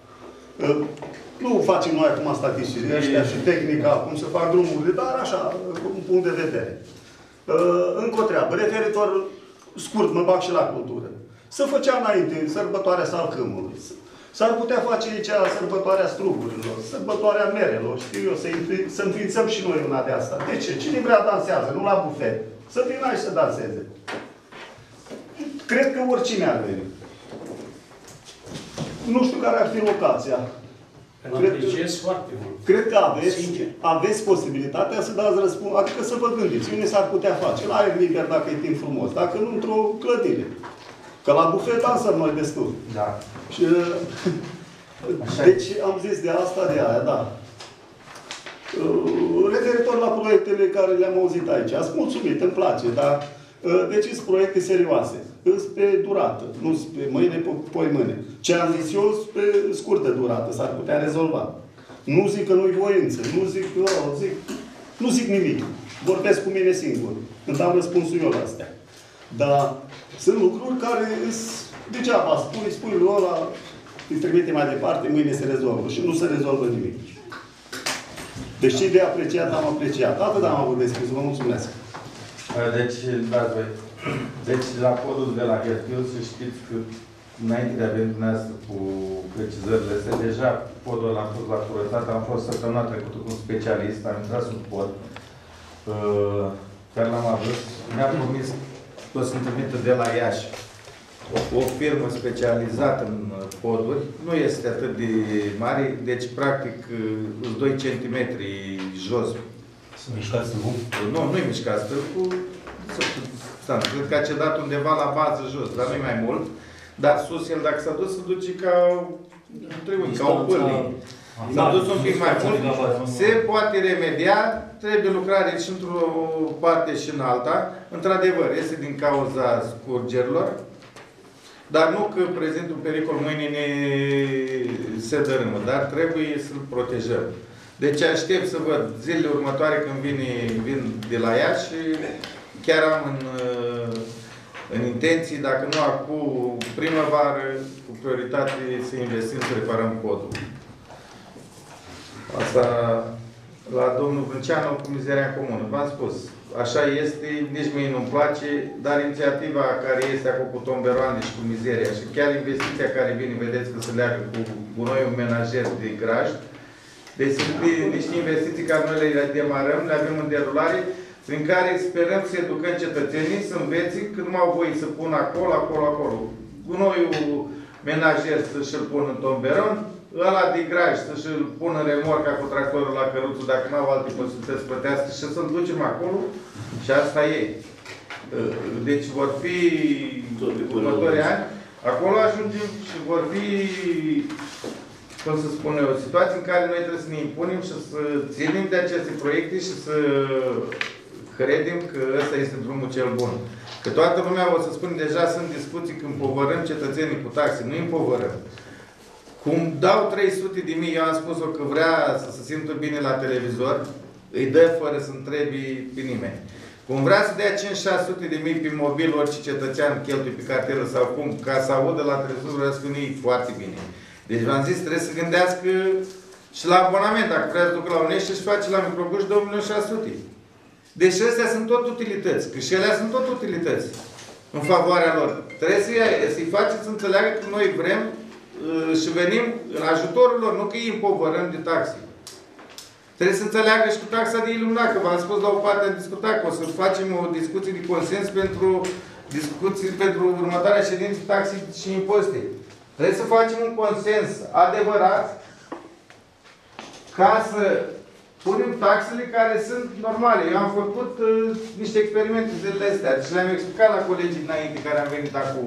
Nu facem noi acum statistici ăștia și tehnica, cum să fac drumurile, dar așa, un punct de vedere. Încă o treabă, referitor scurt, mă bag și la cultură. Să făcea înainte sărbătoarea salcâmului. S-ar putea face aici sărbătoarea strugurilor, sărbătoarea merelor, știu eu, să înființăm și noi una de asta. De ce? Cine vrea dansează, nu la bufet. Să vină aici să danseze. Cred că oricine ar veni. Nu știu care ar fi locația. Cred că aveți posibilitatea să dați răspuns, adică să vă gândiți. Unde s-ar putea face? La aer liber, dacă e timp frumos. Dacă nu, într-o clădire. Că la bufet dansăm noi destul. Da. Și, deci am zis de asta, de aia, da. Referitor la proiectele care le-am auzit aici, ați mulțumit, îmi place, dar deci sunt proiecte serioase. Sunt pe durată, nu sunt pe mâine, poi mâine. Ce am zis eu, sunt pe scurtă durată, s-ar putea rezolva. Nu zic că nu-i voință, nu zic nimic. Vorbesc cu mine singur, când am răspunsul eu la astea. Dar sunt lucruri care degeaba spui lui ăla, îi trimite mai departe, mâine se rezolvă. Și nu se rezolvă nimic. Deci ce de apreciat, am apreciat. Atât am avut de scris. Vă mulțumesc. Deci, dați voi. Deci, la podul de la Hercule, să știți că înainte de a venit dumneavoastră cu precizările astea, deja podul l-am pus la curățat, am fost săptămâna trecută cu un specialist, am intrat sub pod, care l-am avut, mi-a promis că o să-mi trimită de la Iași o firmă specializată în poduri, nu este atât de mare, deci practic 2 cm jos. Să mișcați stâlpul? Nu, nu-i mișcați stâlpul, cred că a cedat undeva la bază jos, dar nu mai mult. Dar sus, el dacă s-a dus, se duce ca o pârlie. S-a dus un pic mai mult. Se poate remedia, trebuie lucrare și într-o parte și în alta. Într-adevăr, este din cauza scurgerilor, dar nu că prezintă un pericol mâine se dărâmă, dar trebuie să-l protejăm. Deci aștept să văd zilele următoare când vin de la ea și chiar am în intenții, dacă nu acum, primăvară, cu prioritate să investim, să reparăm podul. Asta la domnul Brânceanu cu mizeria în comună. V-am spus, așa este, nici mie nu-mi place, dar inițiativa care este acum cu tomberoane și cu mizeria și chiar investiția care vine, vedeți că se leagă cu gunoiul menajer de grajd. Deci sunt niște investiții care noi le demarăm, le avem în derulare, prin care sperăm să educăm cetățenii, să învețe că nu au voie să pună acolo, acolo. Gunoiul menajer să-și-l pună în tomberon, ăla de graj să-și-l pună în remorca cu tractorul la căruță, dacă nu au alte posibilități să plătească, și să-l ducem acolo. Și asta e. Deci vor fi următorii ani. Acolo ajungem și vor fi, cum să spun eu, o situație în care noi trebuie să ne impunem și să ținem de aceste proiecte și să credem că ăsta este drumul cel bun. Că toată lumea o să spune, deja sunt discuții când împovărăm cetățenii cu taxe. Nu îi împovărăm. Cum dau 300.000, eu am spus-o că vrea să se simtă bine la televizor, îi dă fără să întrebi pe nimeni. Cum vrea să dea 5-600.000 pe mobil, orice cetățean cheltuie pe cartelă sau cum, ca să audă la televizor, vrea să spune foarte bine. Deci v-am zis, trebuie să gândească și la abonament. Dacă vrea să ducă la Unești și face la microbuș 2.600.000. Deci astea sunt tot utilități. Că și alea sunt tot utilități în favoarea lor. Trebuie să-i faceți să înțeleagă că noi vrem și venim în ajutorul lor, nu că îi împovărăm de taxe. Trebuie să înțeleagă și cu taxa de iluminat, că v-am spus la o parte, am discutat că o să facem o discuție de consens pentru următoarea ședință taxe și impozite. Trebuie să facem un consens adevărat ca să punem taxele care sunt normale. Eu am făcut niște experimente zilele astea și le-am explicat la colegii înainte care am venit acum.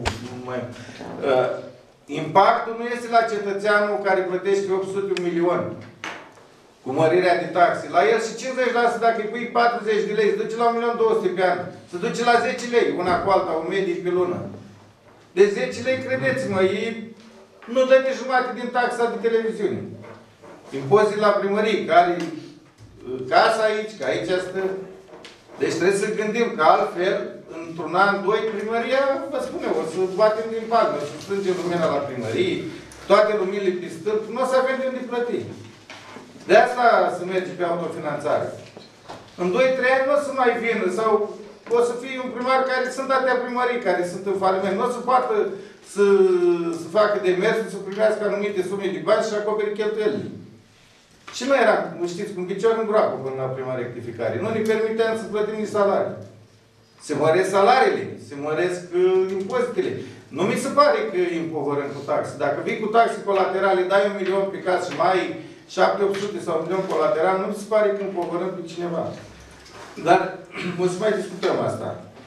Impactul nu este la cetățeanul care plătește 800 milion cu mărirea de taxe. La el și 50% dacă îi pui 40 de lei, se duce la 1.200.000 pe an. Se duce la 10 lei, una cu alta, un medii pe lună. De 10 lei, credeți-mă, ei nu dă nici jumătate din taxa de televiziune. Impozit la primărie, care casa aici, că aici stă. Deci trebuie să gândim că altfel, într-un an, doi, primăria, vă spun eu, o să batem din palme, o să strângem lumina la primărie, toate luminile pe stâlp, nu o să avem de unde plăti. De asta se merge pe autofinanțare. În 2-3 ani nu o să mai vină, sau o să fie un primar care sunt atâtea primării care sunt în faliment. Nu o să poată să facă demersul, să primească anumite sume de bani și acoperi cheltuielile. Și noi eram, știți, cu un picior în groapă până la prima rectificare. Nu ne permiteam să plătim nici salarii. Se măresc salariile, se măresc impozitele. Nu mi se pare că îi împovărăm cu taxe. Dacă vii cu taxe colaterale, dai 1 milion pe casă și mai ai 700 sau 1 milion colateral, nu mi se pare că împovărăm pe cineva. Dar o să mai discutăm asta.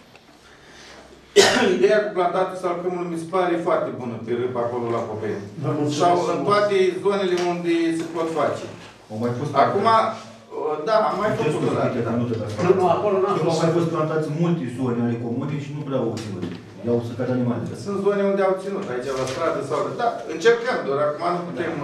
Ideea cu plantatul salcâmului mi se pare foarte bună pe râp acolo la Popeni. Sau în toate zonele unde se pot face. Acum, da, am mai făcut ăla. Nu, acolo n-am fost. Au mai fost plantați multe zone ale comunei și nu prea au ținut. I-au săcat animalele. Sunt zone unde au ținut, aici la stradă sau... Da, încercăm, doar acum nu putem...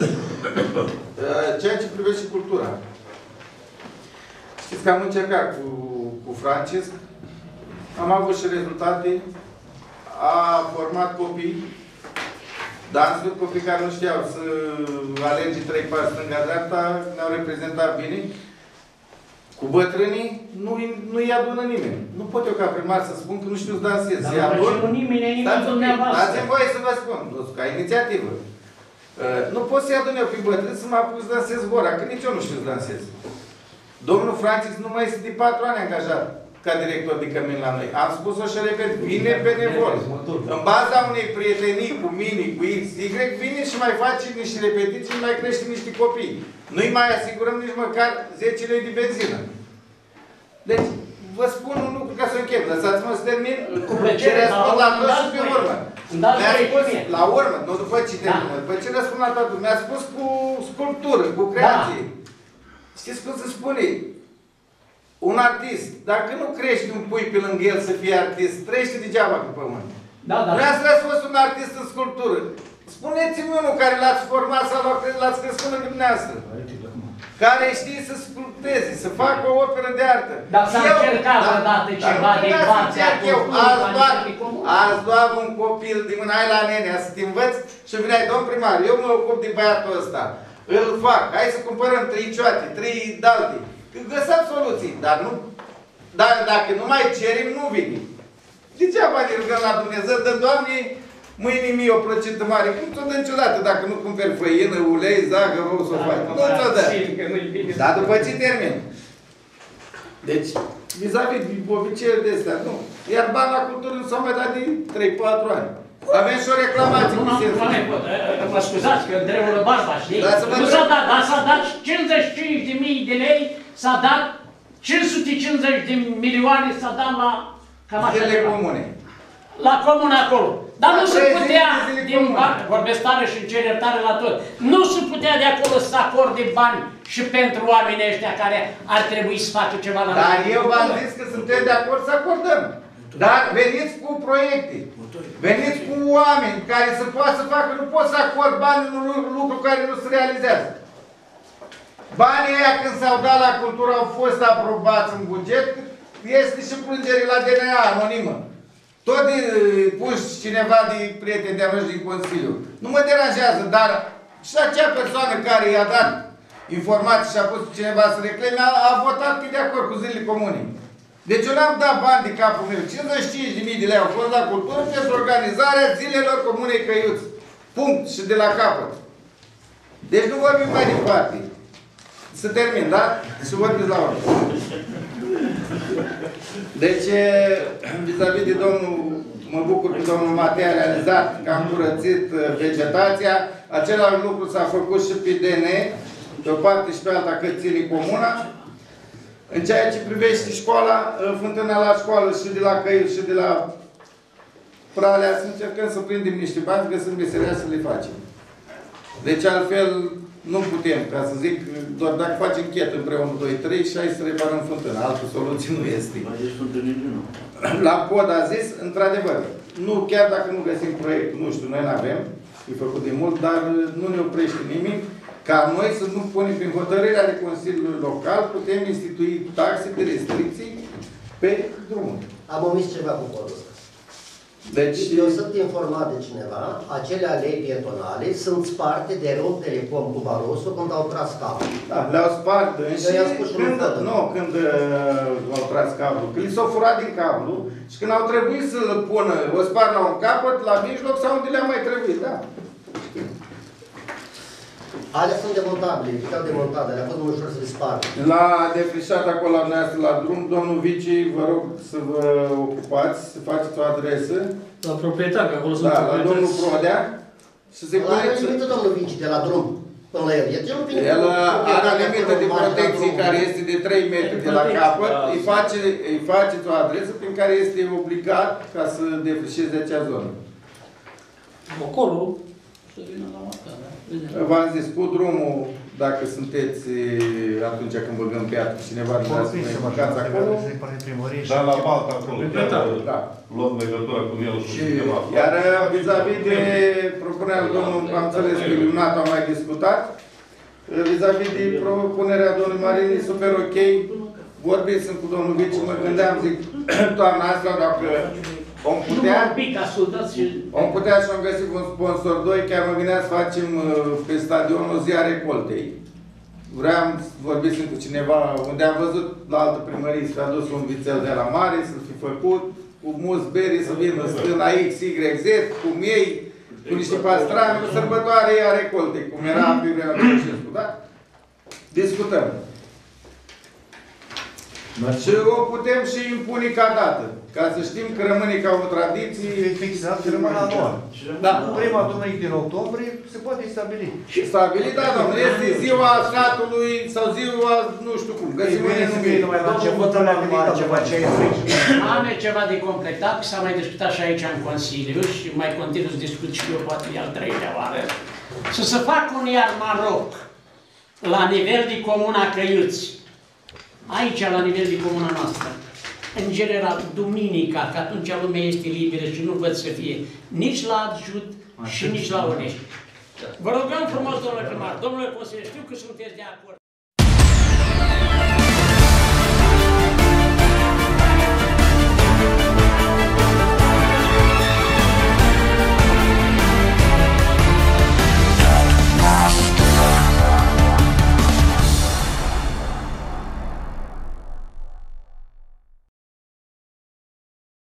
Ceea ce privește cultura. Știți că am încercat cu Francisc, am avut și rezultate, a format copii, Dansul, copii care nu știau să alerge 3 pași stânga-dreapta, ne-au reprezentat bine. Cu bătrânii nu-i adună nimeni. Nu pot eu ca primar să spun că nu știu să dansez. Dar nu nimeni dumneavoastră. Dați-mi voie să vă spun, ca inițiativă. Nu pot să-i adun eu pe bătrâni să mă apuc să dansez Bora, că nici eu nu știu să dansez. Domnul Francis nu mai este de 4 ani angajat ca director de cămin la noi. Am spus-o și repet, vine benevol. În baza unei prietenii cu mine, cu X, Y, vine și mai face niște repetiții și mai crește niște copii. Nu-i mai asigurăm nici măcar 10 lei de benzină. Deci, vă spun un lucru ca să închem. Lăsați-mă să termin și răspund la toți și pe urmă. Mi-a spus, la urmă, nu după ce termină, după ce răspund la toată, mi-a spus cu sculptură, cu creație. Știți cum se spune? Un artist, dacă nu crești un pui pe lângă el să fie artist, trăiește degeaba pe pământ. Vreau să fost un artist în sculptură. Spuneți-mi unul care l-ați format sau l-ați crescut în dumneavoastră. Care știe să sculpteze, să facă o operă de artă. Dar s-a încercat odată ceva de partea Azi luam un copil din mâna, hai la nenea să te învăț și vineai, domn primar, eu mă ocup de băiatul ăsta. Îl fac, hai să cumpărăm 3 cioate, 3 dalti. Găsăm soluții, dar nu. Dar dacă nu mai cerim, nu vine. Degeaba ne rugăm la Dumnezeu, dă Doamne, mâine mie o procentă mare. Cum ți-o dă niciodată dacă nu cumperi făină, ulei, zahăr, ou să o faci? Nu ți-o dă. Dar după ce termin. Deci, vis-a-vis de obiceiuri de astea, nu. Iar bani la cultură nu s-au mai dat de 3-4 ani. Avem și o reclamație. Mă scuzați că dremură barba, știi? Nu s-a dat, dar s-a dat 55.000 de lei, s-a dat 550 de milioane, s-a dat la cam așa ceva. Comune. La comună acolo. Dar nu se putea, din bani, vorbesc tare și îmi cer iertare la tot, nu se putea de acolo să acorde bani și pentru oamenii ăștia care ar trebui să facă ceva la Dar eu v-am zis că suntem de acord să acordăm. Dar veniți cu proiecte. Veniți cu oameni care să poată să facă, nu pot să acord bani în un lucru care nu se realizează. Banii ăia când s-au dat la cultură au fost aprobați în buget, este și plângere la DNA anonimă. Tot de pus cineva de prieteni de-a noștri din Consiliu. Nu mă deranjează, dar și acea persoană care i-a dat informații și a pus cineva să reclame, a votat că de acord cu zilele comune. Deci eu n-am dat bani de capul meu. 55.000 de lei au fost la cultură pentru organizarea zilelor comunei Căiuți. Punct. Și de la capăt. Deci nu vorbim mai departe. Să termin, da? Și vorbiți la urmă. Deci, vis-a-vis de domnul, mă bucur că domnul Matei a realizat că am curățit vegetația. Același lucru s-a făcut și pe DN, pe o parte și pe alta cât ține comuna. În ceea ce privește școala, fântâna la școală și de la Căiuți și de la Pralea, să încercăm să prindem niște bani, găsim meseria să le facem. Deci altfel nu putem, ca să zic, doar dacă facem chet împreună 2-3 și hai să reparăm fântâna. Altă soluție nu este. La pod a zis, într-adevăr, nu, chiar dacă nu găsim proiect, nu știu, noi n-avem, e făcut de mult, dar nu ne oprește nimic. Ca noi să nu punem prin hotărârea de Consiliul Local, putem institui taxe de restricții pe drumuri. Am omis ceva cu podul ăsta. Deci, eu sunt informat de cineva, acele alei pietonale sunt sparte de ruptere pom cu Barosul când au tras cablul. Da, le-au spart și când au tras cablul, că li s-au furat din cablu și când au trebuit să-l pună, o spart la un capăt, la mijloc sau unde le-a mai trebuit, da. Alea sunt demontabile, erau demontate, alea a fost ușor să le spargă. La defrișat acolo la dumneavoastră la drum, domnul Vici, vă rog să vă ocupați, să faceți o adresă. La proprietar, că acolo sunt proprietăți. La domnul Prodea. Și se pune... La limită domnul Vici de la drum până la el. El are o limită de protecție care este de 3 metri de la capăt. Îi faceți o adresă prin care este obligat ca să defrișeze acea zonă. Acolo, să vină la mata, da? V-am zis, cu drumul, dacă sunteți atunci când băgăm piatră, cineva nu vrea să ne mâncați acolo. Dar la Balta, acolo, luăm legătura cu el și iar vis-a-vis de propunerea domnului, am înțeles că Iunat am mai discutat, vis-a-vis de propunerea domnului Marini, super ok, vorbim cu domnul Vici, mă gândeam, zic, toamna asta, dacă om putea, un pic, ascultați și... om putea și am găsit un sponsor 2, chiar mă gândeam să facem pe stadion o zi a recoltei. Vreau să vorbesc cu cineva, unde am văzut la altă primărie să fi adus un vițel de la mare, să fi făcut, cu mulți beri, să vină stâna X, Y, Z, cu miei, cu niște pastrami, o sărbătoare a recoltei, cum era pe vremea Ceaușescu, da? Discutăm. Și o putem și impune ca dată, ca să știm că rămâne ca o tradiție. E fixat, rămâne anual. Da. Prima duminică din octombrie se poate stabili. Și stabilit, da, domnule, este ziua satului sau ziua, nu știu cum, găsim un denumire. Am ceva de completat, s-a mai discutat și aici în Consiliu și mai continuu să discut și eu, poate e al treilea oară. Să se facă un iar Maroc la nivel de comuna Căiuți. Aici, la nivel de comuna noastră, în general, duminica, că atunci lumea este liberă și nu văd să fie nici la Adjut și nici la Onești. Vă rugăm frumos, domnule primar, domnule consilier, știu că sunteți de acord.